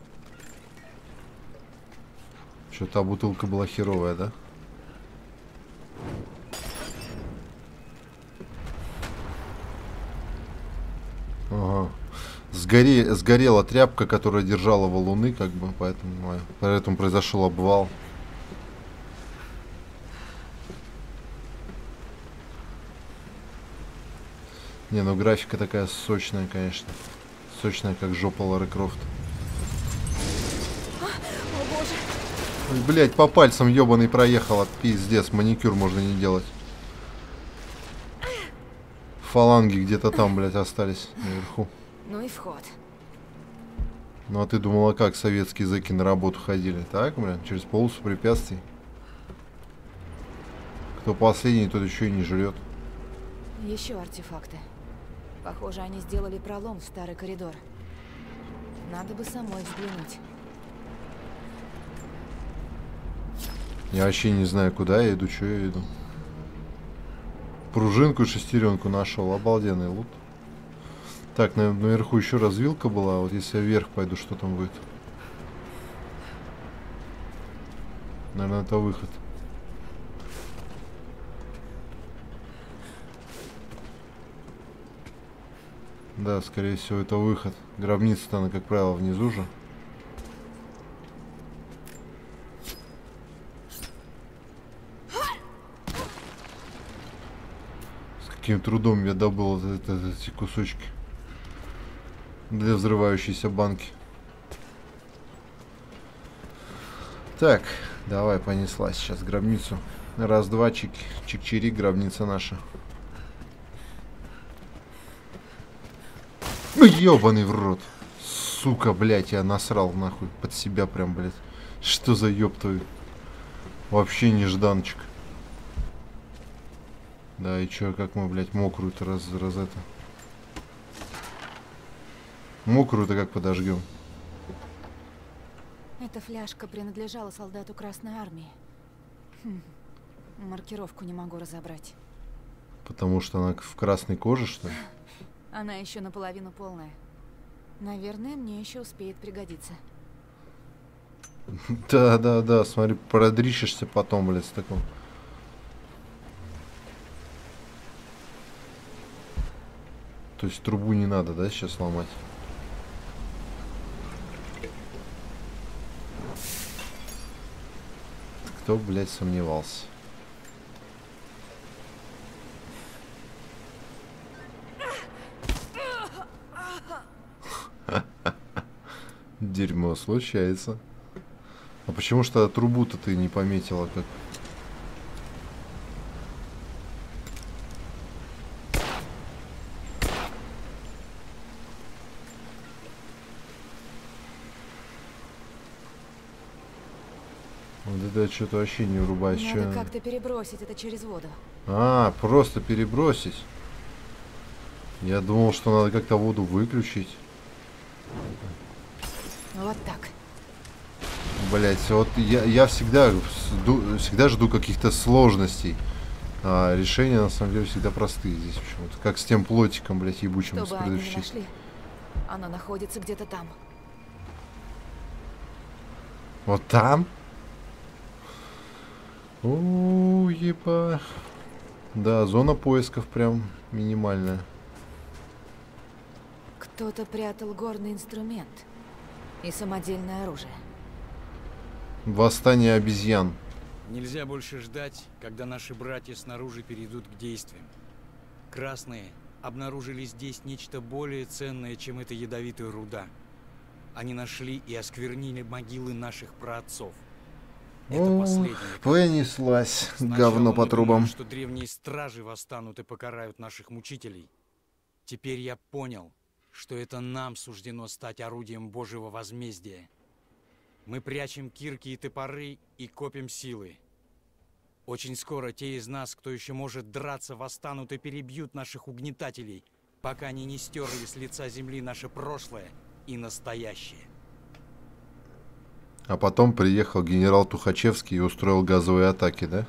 Что, та бутылка была херовая, да? Ага. Сгоре... Сгорела тряпка, которая держала валуны, как бы, поэтому, поэтому произошел обвал. Не, ну графика такая сочная, конечно. Точно как жопа Лары Крофт. О боже. Ой, блять, по пальцам ебаный проехала. Пиздец, маникюр можно не делать. Фаланги где-то там, блять, остались наверху. Ну и вход. Ну а ты думала, как советские зэки на работу ходили? Так, блин, через полосу препятствий. Кто последний, тот еще и не жрет. Еще артефакты. Похоже, они сделали пролом в старый коридор. Надо бы самой взглянуть. Я вообще не знаю, куда я иду, что я иду. Пружинку и шестеренку нашел. Обалденный лут. Так, на, наверху еще развилка была. Вот если я вверх пойду, что там будет? Наверное, это выход. Да, скорее всего, это выход. Гробница-то, она, как правило, внизу же. С каким трудом я добыл вот это, это, эти кусочки для взрывающейся банки. Так, давай, понесла сейчас гробницу. Раз-два, чик, чик-чирик, гробница наша. Ёбаный в рот. Сука, блядь, я насрал нахуй под себя прям, блядь. Что за ёб твою? Вообще нежданчик. Да, и чё, как мы, блядь, мокрую-то раз, раз это... Мокрую-то как подожгем? Эта фляжка принадлежала солдату Красной Армии. Хм. Маркировку не могу разобрать. Потому что она в красной коже, что ли? Она еще наполовину полная. Наверное, мне еще успеет пригодиться. Да, да, да, смотри, продрищешься потом, блядь, с таком. То есть трубу не надо, да, сейчас ломать? Кто, блядь, сомневался? Дерьмо случается. А почему что трубу-то ты не пометила как? Вот это что-то вообще не врубаюсь. Надо Чё... как-то перебросить это через воду. А, просто перебросить. Я думал, что надо как-то воду выключить. Вот так. Блять, вот я, я всегда, жду, всегда жду каких-то сложностей. А решения на самом деле всегда простые здесь почему-то. Как с тем плотиком, блять, ебучим Чтобы с они не предыдущей. нашли. Оно находится где-то там. Вот там? У, еба. Да, зона поисков прям минимальная. Кто-то прятал горный инструмент и самодельное оружие. Восстание обезьян. Нельзя больше ждать, когда наши братья снаружи перейдут к действиям. Красные обнаружили здесь нечто более ценное, чем эта ядовитая руда. Они нашли и осквернили могилы наших праотцов. Это последнее. Понеслась. Сначала Говно мы по трубам. думали, что древние стражи восстанут и покарают наших мучителей. Теперь я понял, что это нам суждено стать орудием Божьего возмездия. Мы прячем кирки и топоры и копим силы. Очень скоро те из нас, кто еще может драться, восстанут и перебьют наших угнетателей, пока они не стерли с лица земли наше прошлое и настоящее. А потом приехал генерал Тухачевский и устроил газовые атаки, да?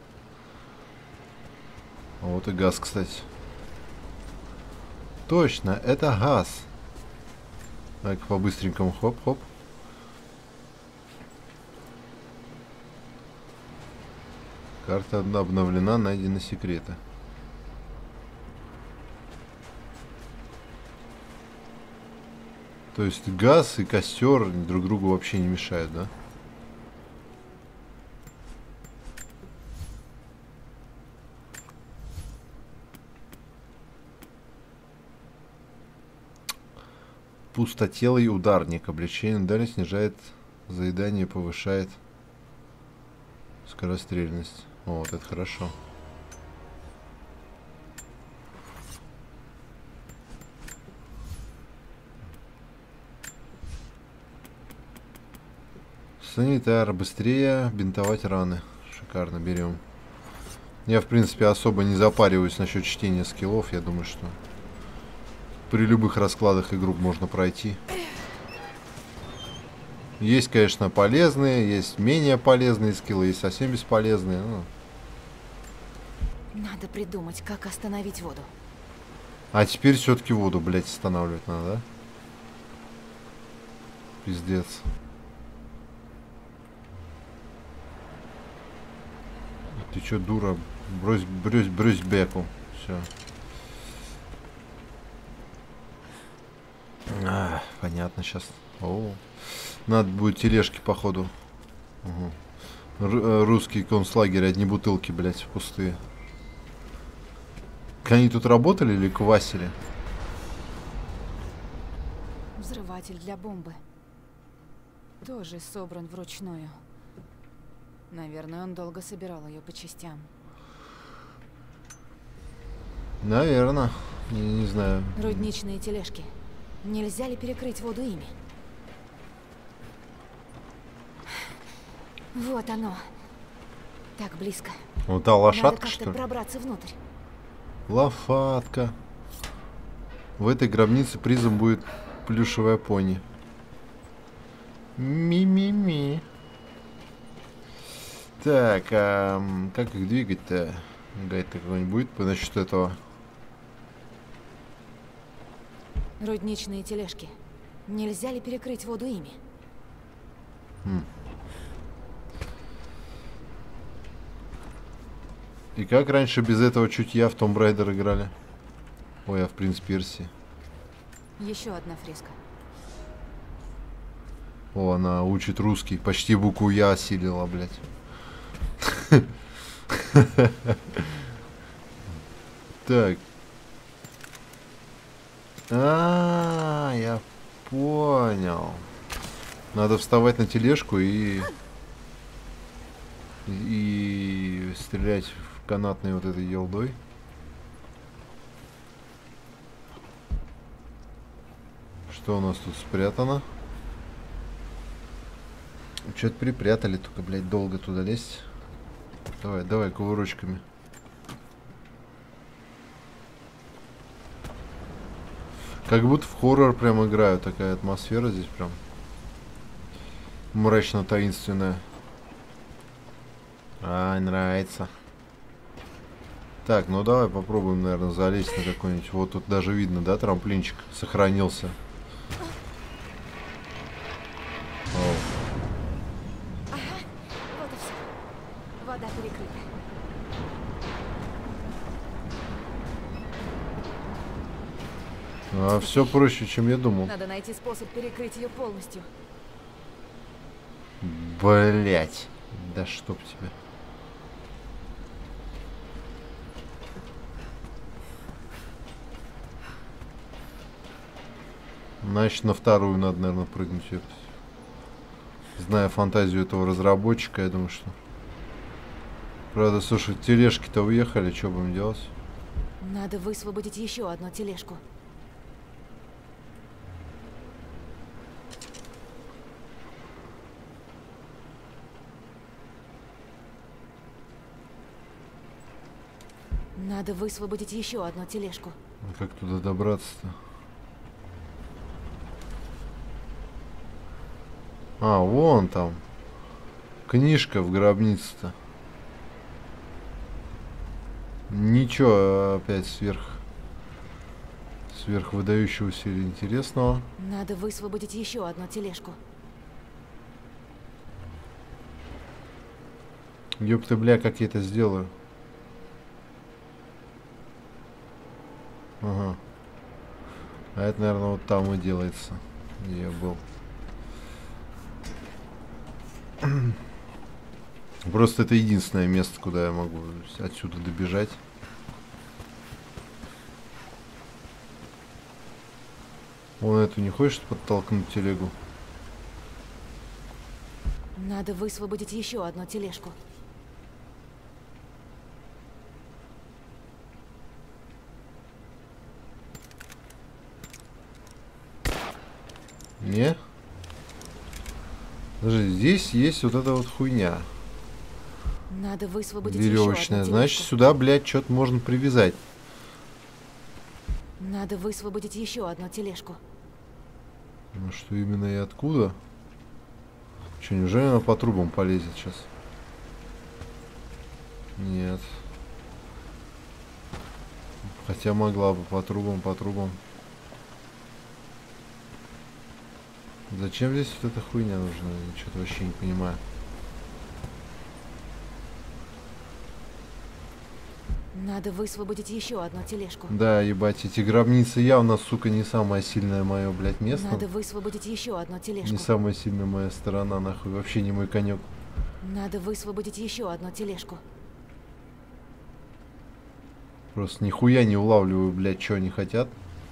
А вот и газ, кстати. Точно, это газ. Так, по-быстренькому, хоп-хоп. Карта обновлена, найдены секреты. То есть газ и костер друг другу вообще не мешают, да? Пустотелый ударник. Облегчение ударя снижает заедание, повышает скорострельность. О, вот это хорошо. Санитар. Быстрее бинтовать раны. Шикарно, берем. Я, в принципе, особо не запариваюсь насчет чтения скиллов. Я думаю, что при любых раскладах игру можно пройти. Есть, конечно, полезные, есть менее полезные скиллы, есть совсем бесполезные. Ну. Надо придумать, как остановить воду. А теперь все-таки воду, блядь, останавливать надо, да? Пиздец. Ты чё, дура? Брось, брось, брось беку. Все. А, понятно сейчас. О, надо будет тележки, походу. Угу. Р русский концлагерь, одни бутылки, блядь, пустые. Они тут работали или квасили? Взрыватель для бомбы. Тоже собран вручную. Наверное, он долго собирал ее по частям. Наверное. Не, не знаю. Рудничные тележки. Нельзя ли перекрыть воду ими? Вот оно. Так близко. Вот та лошадка, Надо что как-то ли? пробраться внутрь. Лошадка. В этой гробнице призом будет плюшевая пони. Ми-ми-ми. Так, а как их двигать-то? Гайд какой-нибудь будет по насчет этого? Рудничные тележки. Нельзя ли перекрыть воду ими? Хм. И как раньше без этого чутья в Tomb Raider играли? Ой, а в Принц Персии. Еще одна фреска. О, она учит русский. Почти букву Я осилила, блядь. Так. А, я понял. Надо вставать на тележку и и стрелять в канатной вот этой елдой. Что у нас тут спрятано? Что-то припрятали, только, блядь, долго туда лезть. Давай, давай, кувырочками. Как будто в хоррор прям играю. Такая атмосфера здесь прям мрачно-таинственная. Ай, нравится. Так, ну давай попробуем, наверное, залезть на какой-нибудь. Вот тут даже видно, да, трамплинчик сохранился. Оу. Ага, вот и все. Вода перекрыта. А, все проще, чем я думал. Надо найти способ перекрыть ее полностью. Блять. Да чтоб тебя. Значит, на вторую надо, наверное, прыгнуть. Зная фантазию этого разработчика, я думаю, что... Правда, слушай, тележки-то уехали, что будем делать? Надо высвободить еще одну тележку. Надо высвободить еще одну тележку. А как туда добраться-то? А, вон там. Книжка в гробнице-то. Ничего опять сверх... Сверх выдающегося или интересного. Надо высвободить еще одну тележку. Ёб ты, бля, как я это сделаю? Ага. А это, наверное, вот там и делается, где я был. Просто это единственное место, куда я могу отсюда добежать. Он эту не хочет подтолкнуть телегу? Надо высвободить еще одну тележку. Не? Даже здесь есть вот эта вот хуйня. Надо высвободить веревочная. еще одну Значит, тележку. сюда, блядь, что-то можно привязать. Надо высвободить еще одну тележку. Ну что именно и откуда? Че, неужели она по трубам полезет сейчас? Нет. Хотя могла бы по трубам, по трубам. Зачем здесь вот эта хуйня нужна? Я что-то вообще не понимаю. Надо высвободить еще одну тележку. Да, ебать, эти гробницы явно, сука, не самое сильное мое, блядь, место. Надо высвободить еще одну тележку. Не самая сильная моя сторона, нахуй. Вообще не мой конек. Надо высвободить еще одну тележку. Просто нихуя не улавливаю, блядь, что они хотят.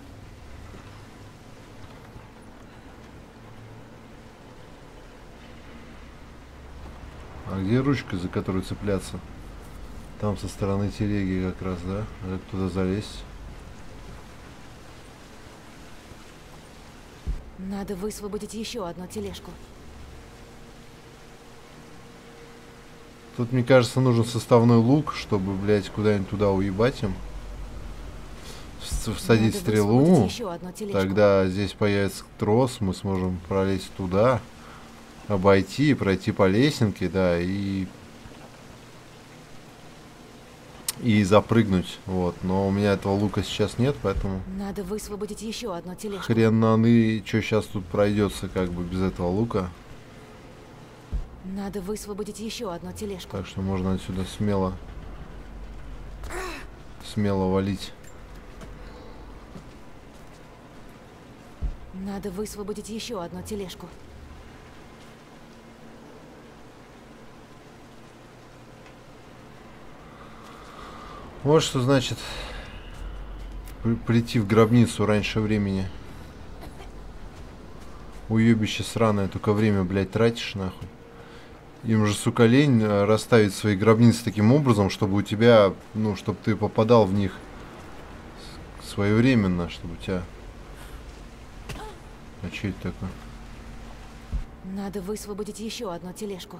А где ручка, за которую цепляться? Там со стороны телеги как раз, да? Как туда залезть? Надо высвободить еще одну тележку. Тут, мне кажется, нужен составной лук, чтобы, блядь, куда-нибудь туда уебать им. Вс- Всадить Надо стрелу. высвободить еще одну тележку. Тогда здесь появится трос, мы сможем пролезть туда, обойти, пройти по лесенке, да, и... И запрыгнуть, вот. Но у меня этого лука сейчас нет, поэтому... Надо высвободить еще одну тележку. Хрен наны, что сейчас тут пройдется, как бы, без этого лука. Надо высвободить еще одну тележку. Так что можно отсюда смело... Смело валить. Надо высвободить еще одну тележку. Вот что значит при- прийти в гробницу раньше времени. Уебище сраное, только время, блядь, тратишь, нахуй. Им же, сука, лень э, расставить свои гробницы таким образом, чтобы у тебя, ну, чтобы ты попадал в них с- своевременно, чтобы у тебя... А что это такое? Надо высвободить еще одну тележку.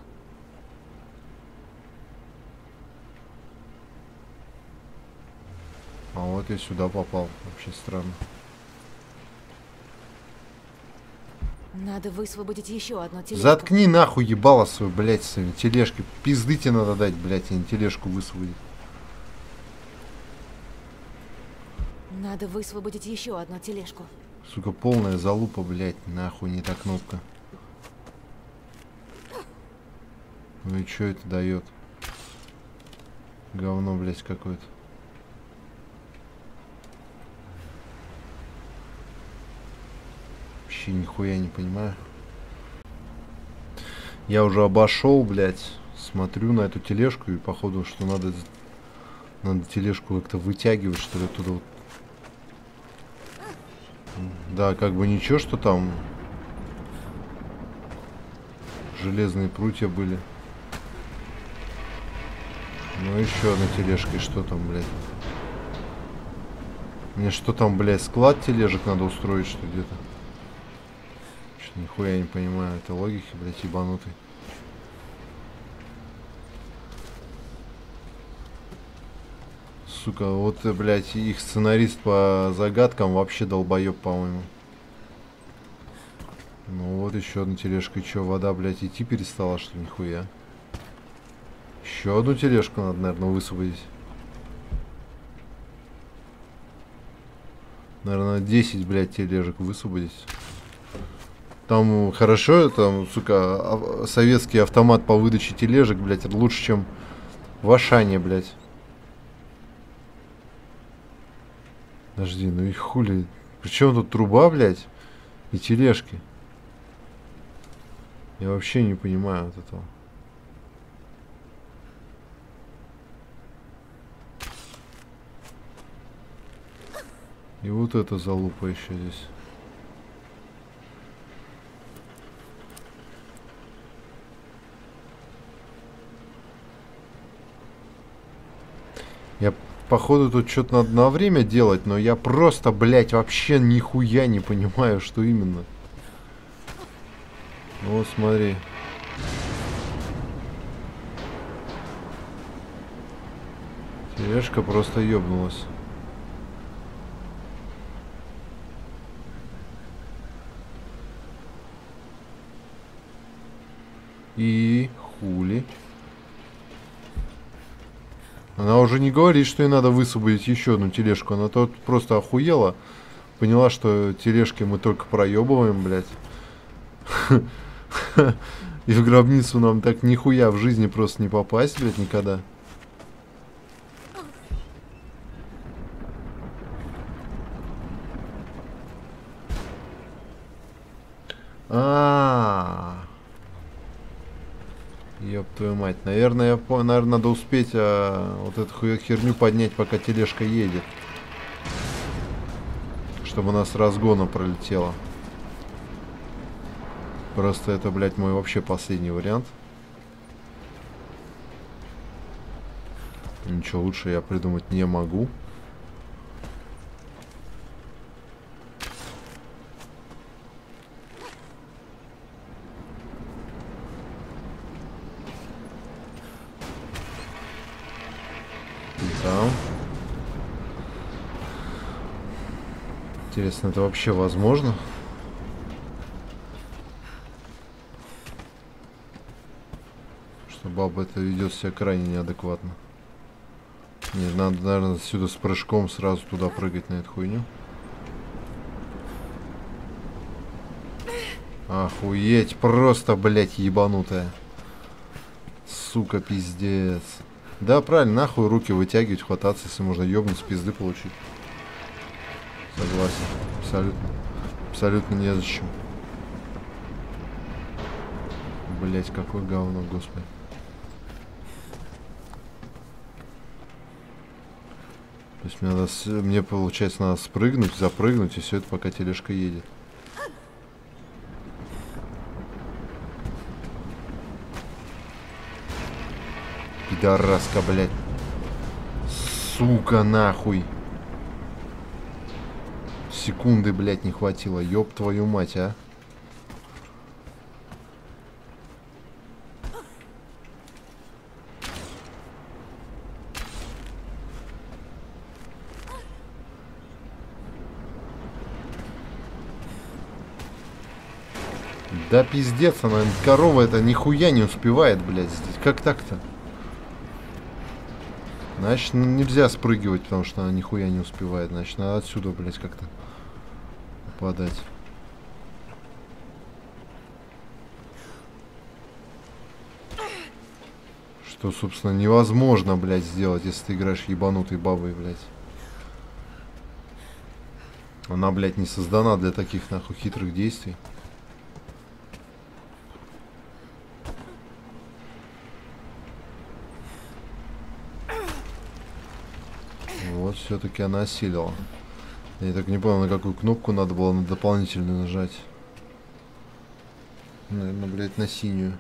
А вот я сюда попал. Вообще странно. Надо высвободить еще одну тележку. Заткни нахуй ебало свою, блядь, своими тележки. Пизды тебе надо дать, блядь, а не тележку высвободить. Надо высвободить еще одну тележку. Сука, полная залупа, блядь, нахуй не та кнопка. Ну и что это дает? Говно, блядь, какое-то. Вообще нихуя не понимаю. Я уже обошел, блядь. Смотрю на эту тележку и походу, что надо, надо тележку как-то вытягивать, что ли, оттуда вот. Да, как бы ничего, что там железные прутья были. Ну еще одна тележка, и что там, блядь? Мне что там, блядь, склад тележек надо устроить, что где-то? Что нихуя не понимаю этой логики, блядь, ебанутой. Сука, вот, блядь, их сценарист по загадкам вообще долбоеб, по-моему. Ну вот еще одна тележка. И что, вода, блядь, идти перестала, что ли? Нихуя. Еще одну тележку надо, наверное, высвободить. Наверное, десять, блядь, тележек высвободить. Там хорошо, там, сука, ав- советский автомат по выдаче тележек, блядь, это лучше, чем в Ашане, блядь. Подожди, ну и хули. Причем тут труба, блядь, и тележки? Я вообще не понимаю вот этого. И вот эта залупа еще здесь. Я, походу, тут что-то надо на время делать, но я просто, блядь, вообще нихуя не понимаю, что именно. Ну, смотри. Тележка просто ёбнулась. И хули. Она уже не говорит, что ей надо высвободить еще одну тележку. Она тут просто охуела. Поняла, что тележки мы только проебываем, блядь. И в гробницу нам так нихуя в жизни просто не попасть, блядь, никогда. А-а-а. Ёб твою мать. Наверное, я понял, наверное, надо успеть а, вот эту херню поднять, пока тележка едет. Чтобы она с разгона пролетела. Просто это, блядь, мой вообще последний вариант. Ничего лучше я придумать не могу. Да. Интересно, это вообще возможно? Что баба это ведет себя крайне неадекватно. Не, надо, наверное, отсюда с прыжком сразу туда прыгать на эту хуйню. Охуеть, просто, блядь, ебанутая. Сука, пиздец. Да, правильно, нахуй руки вытягивать, хвататься, если можно ёбнуться, пизды получить. Согласен. Абсолютно. Абсолютно незачем. Блять, какое говно, господи. То есть мне, надо, мне получается, надо спрыгнуть, запрыгнуть, и все это пока тележка едет. Пидораска, блядь. Сука, нахуй. Секунды, блядь, не хватило. Ёб твою мать, а. Да пиздец, она, корова это нихуя не успевает, блядь, здесь. Как так-то? Значит, нельзя спрыгивать, потому что она нихуя не успевает. Значит, надо отсюда, блядь, как-то попадать. Что, собственно, невозможно, блядь, сделать, если ты играешь ебанутой бабой, блядь. Она, блядь, не создана для таких, нахуй, хитрых действий. Вот, все-таки она осилила. Я так не понял, на какую кнопку надо было на дополнительную нажать. Наверное, блядь, на синюю.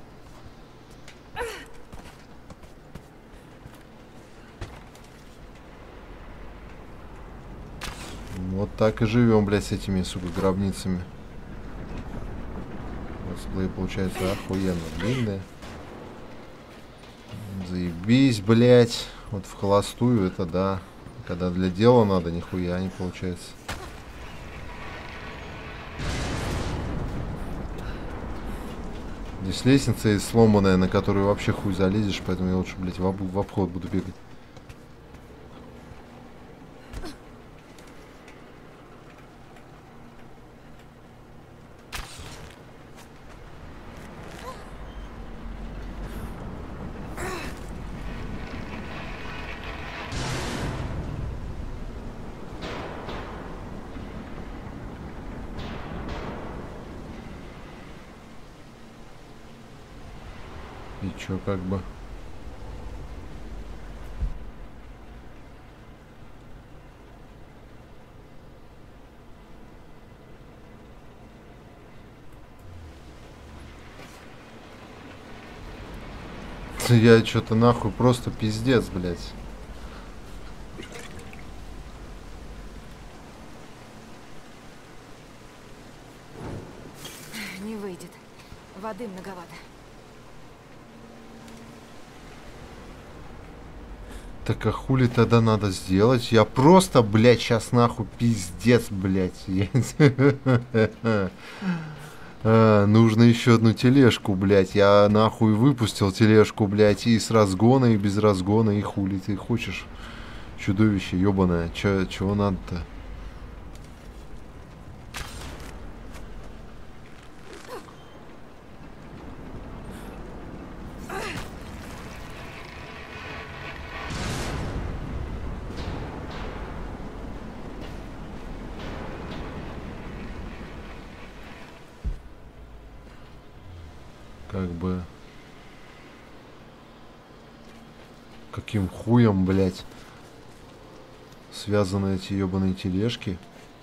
Вот так и живем, блядь, с этими, сука, гробницами. Летсплей получается охуенно длинная. Заебись, блядь. Вот в холостую это да. Когда для дела надо, нихуя не получается. Здесь лестница есть сломанная, на которую вообще хуй залезешь, поэтому я лучше, блядь, в, об в обход буду бегать. И чё, как бы? Я что-то нахуй просто пиздец, блядь. Так а хули тогда надо сделать? Я просто, блядь, сейчас нахуй пиздец, блядь. Я- А, нужно еще одну тележку, блядь. Я нахуй выпустил тележку, блядь, и с разгона, и без разгона, и хули ты хочешь. Чудовище ебаное. Че, чего надо-то? Как бы... Каким хуем, блядь, связаны эти ебаные тележки?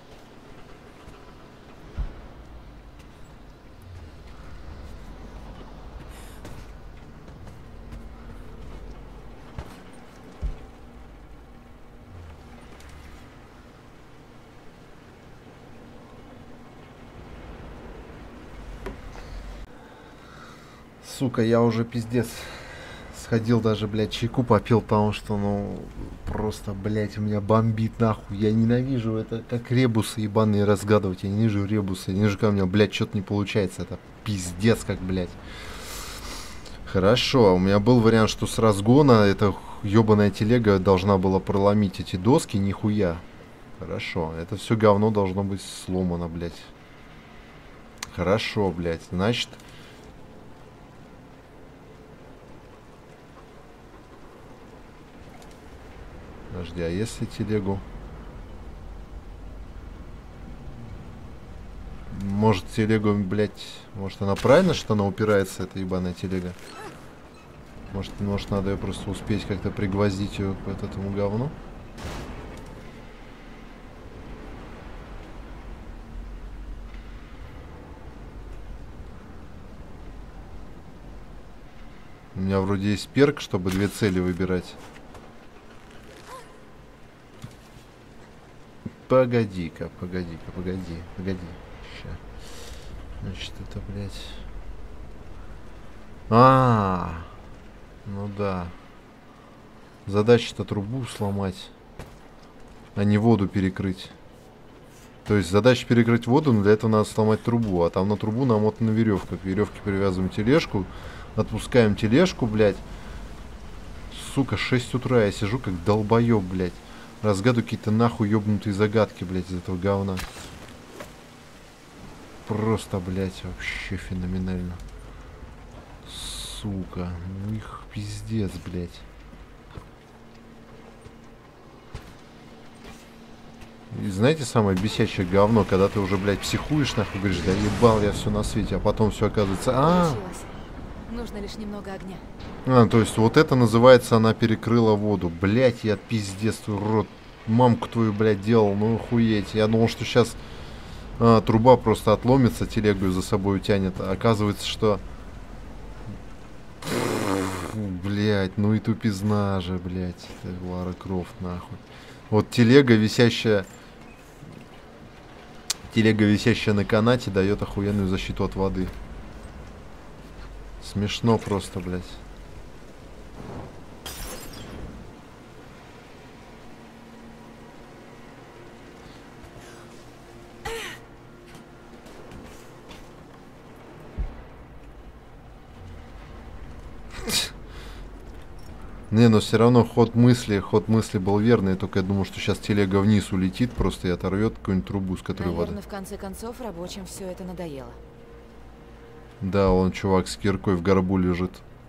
Сука, я уже пиздец сходил даже, блядь, чайку попил, потому что, ну, просто, блядь, у меня бомбит нахуй. Я ненавижу это, как ребусы ебаные разгадывать. Я ненавижу ребусы. Я ненавижу, когда у меня, блядь, что-то не получается. Это пиздец как, блядь. Хорошо, у меня был вариант, что с разгона эта ебаная телега должна была проломить эти доски, нихуя. Хорошо, это все говно должно быть сломано, блядь. Хорошо, блядь, значит... Подожди, а если телегу? Может, телегу, блядь, может, она правильно, что она упирается, эта ебаная телега? Может, может, надо ее просто успеть как-то пригвоздить ее к вот этому говну? У меня вроде есть перк, чтобы две цели выбирать. Погоди-ка, погоди-ка, погоди, погоди. Ща. Значит, это, блядь... А, -а, а, ну да. Задача-то трубу сломать, а не воду перекрыть. То есть задача перекрыть воду, но для этого надо сломать трубу. А там на трубу намотана веревка. К веревке привязываем тележку, отпускаем тележку, блядь. Сука, шесть утра я сижу как долбоеб, блядь. Разгадываю какие-то нахуй ёбнутые загадки, блядь, из этого говна. Просто, блядь, вообще феноменально. Сука, ну их пиздец, блядь. И знаете самое бесячее говно, когда ты уже, блядь, психуешь, нахуй, говоришь, да ебал я все на свете, а потом все оказывается... А, -а, -а. Нужно лишь немного огня. А, то есть вот это называется, она перекрыла воду. Блять, я пиздец, твой рот. Мамку твою, блядь, делал, ну охуеть. Я думал, что сейчас а, труба просто отломится, телегу за собой утянет. А оказывается, что... Блять, ну и тупизна же, блять. Лара Крофт, нахуй. Вот телега, висящая... Телега, висящая на канате, дает охуенную защиту от воды. Смешно просто, блять. Не, но все равно ход мысли, ход мысли был верный, только я думал, что сейчас телега вниз улетит просто и оторвет какую-нибудь трубу, с которой Наверное, вода. в конце концов, рабочим все это надоело. Да, он, чувак, с киркой в горбу лежит.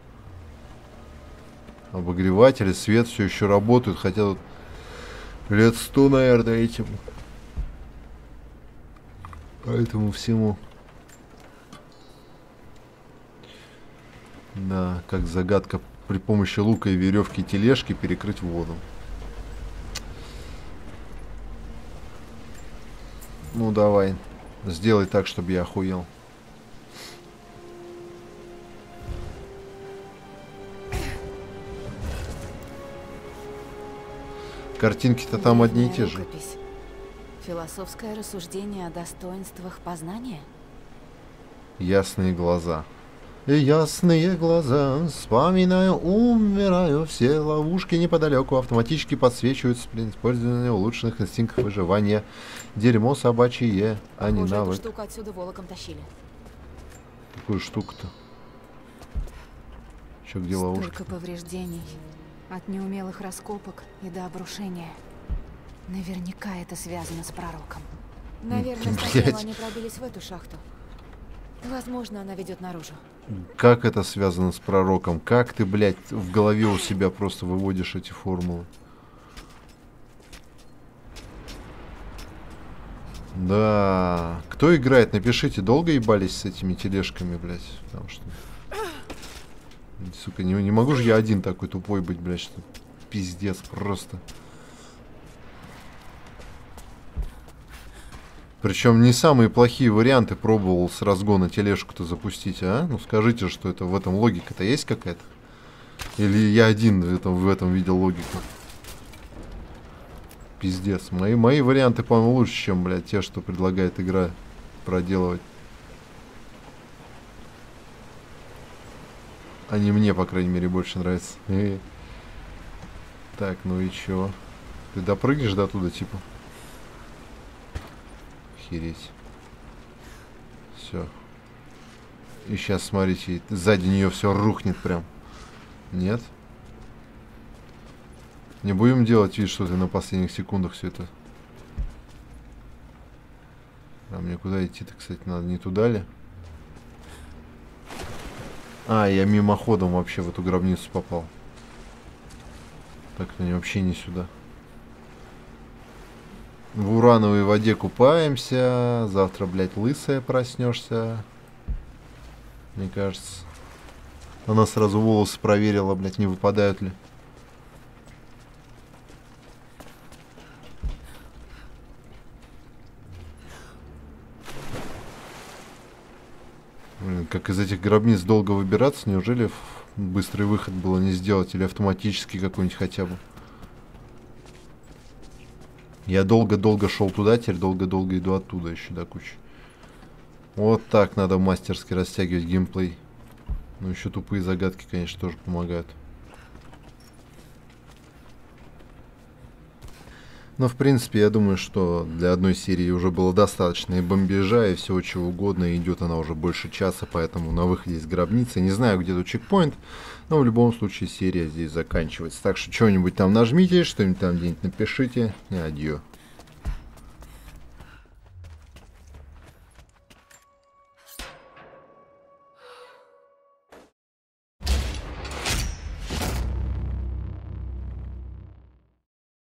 Обогреватели, свет все еще работают, хотя тут лет сто, наверное, этим. Поэтому всему. Да, как загадка. При помощи лука и веревки и тележки перекрыть воду. Ну давай, сделай так, чтобы я охуел. Картинки-то там одни и те же. Рукопись. Философское рассуждение о достоинствах познания? Ясные глаза. И ясные глаза, вспоминаю, умираю. Все ловушки неподалеку автоматически подсвечиваются при использовании улучшенных инстинктов выживания. Дерьмо собачье, а не Похоже, эту навык. штуку отсюда волоком тащили. Какую штуку-то? Чё, где ловушка? Столько повреждений. От неумелых раскопок и до обрушения. Наверняка это связано с пророком. Наверное, Блядь. сначала они пробились в эту шахту. Возможно, она ведет наружу. Как это связано с пророком? Как ты, блядь, в голове у себя просто выводишь эти формулы? Да. Кто играет? Напишите, долго ебались с этими тележками, блядь? Потому что... Сука, не, не могу же я один такой тупой быть, блядь, что пиздец просто. Причем не самые плохие варианты пробовал с разгона тележку-то запустить, а? Ну скажите, что это в этом логика-то есть какая-то? Или я один в этом, в этом видел логику? Пиздец. Мои, мои варианты, по-моему, лучше, чем, блядь, те, что предлагает игра проделывать. Они мне, по крайней мере, больше нравятся. Э. Так, ну и чё? Ты допрыгнешь до туда, типа? Охереть. Все. И сейчас, смотрите, сзади нее все рухнет прям. Нет? Не будем делать вид, что ты на последних секундах все это. А мне куда идти-то, кстати, надо? Не туда ли? А, я мимоходом вообще в эту гробницу попал. Так-то вообще не сюда. В урановой воде купаемся. Завтра, блядь, лысая проснешься. Мне кажется. Она сразу волосы проверила, блядь, не выпадают ли. Блин, как из этих гробниц долго выбираться? Неужели быстрый выход было не сделать? Или автоматический какой-нибудь хотя бы? Я долго-долго шел туда, теперь долго-долго иду оттуда еще до кучи. Вот так надо мастерски растягивать геймплей. Ну еще тупые загадки, конечно, тоже помогают. Но в принципе я думаю, что для одной серии уже было достаточно и бомбежа, и всего чего угодно. И идет она уже больше часа, поэтому на выходе из гробницы. Не знаю, где тут чекпоинт, но в любом случае серия здесь заканчивается. Так что что-нибудь там нажмите, что-нибудь там где-нибудь напишите. И адьё.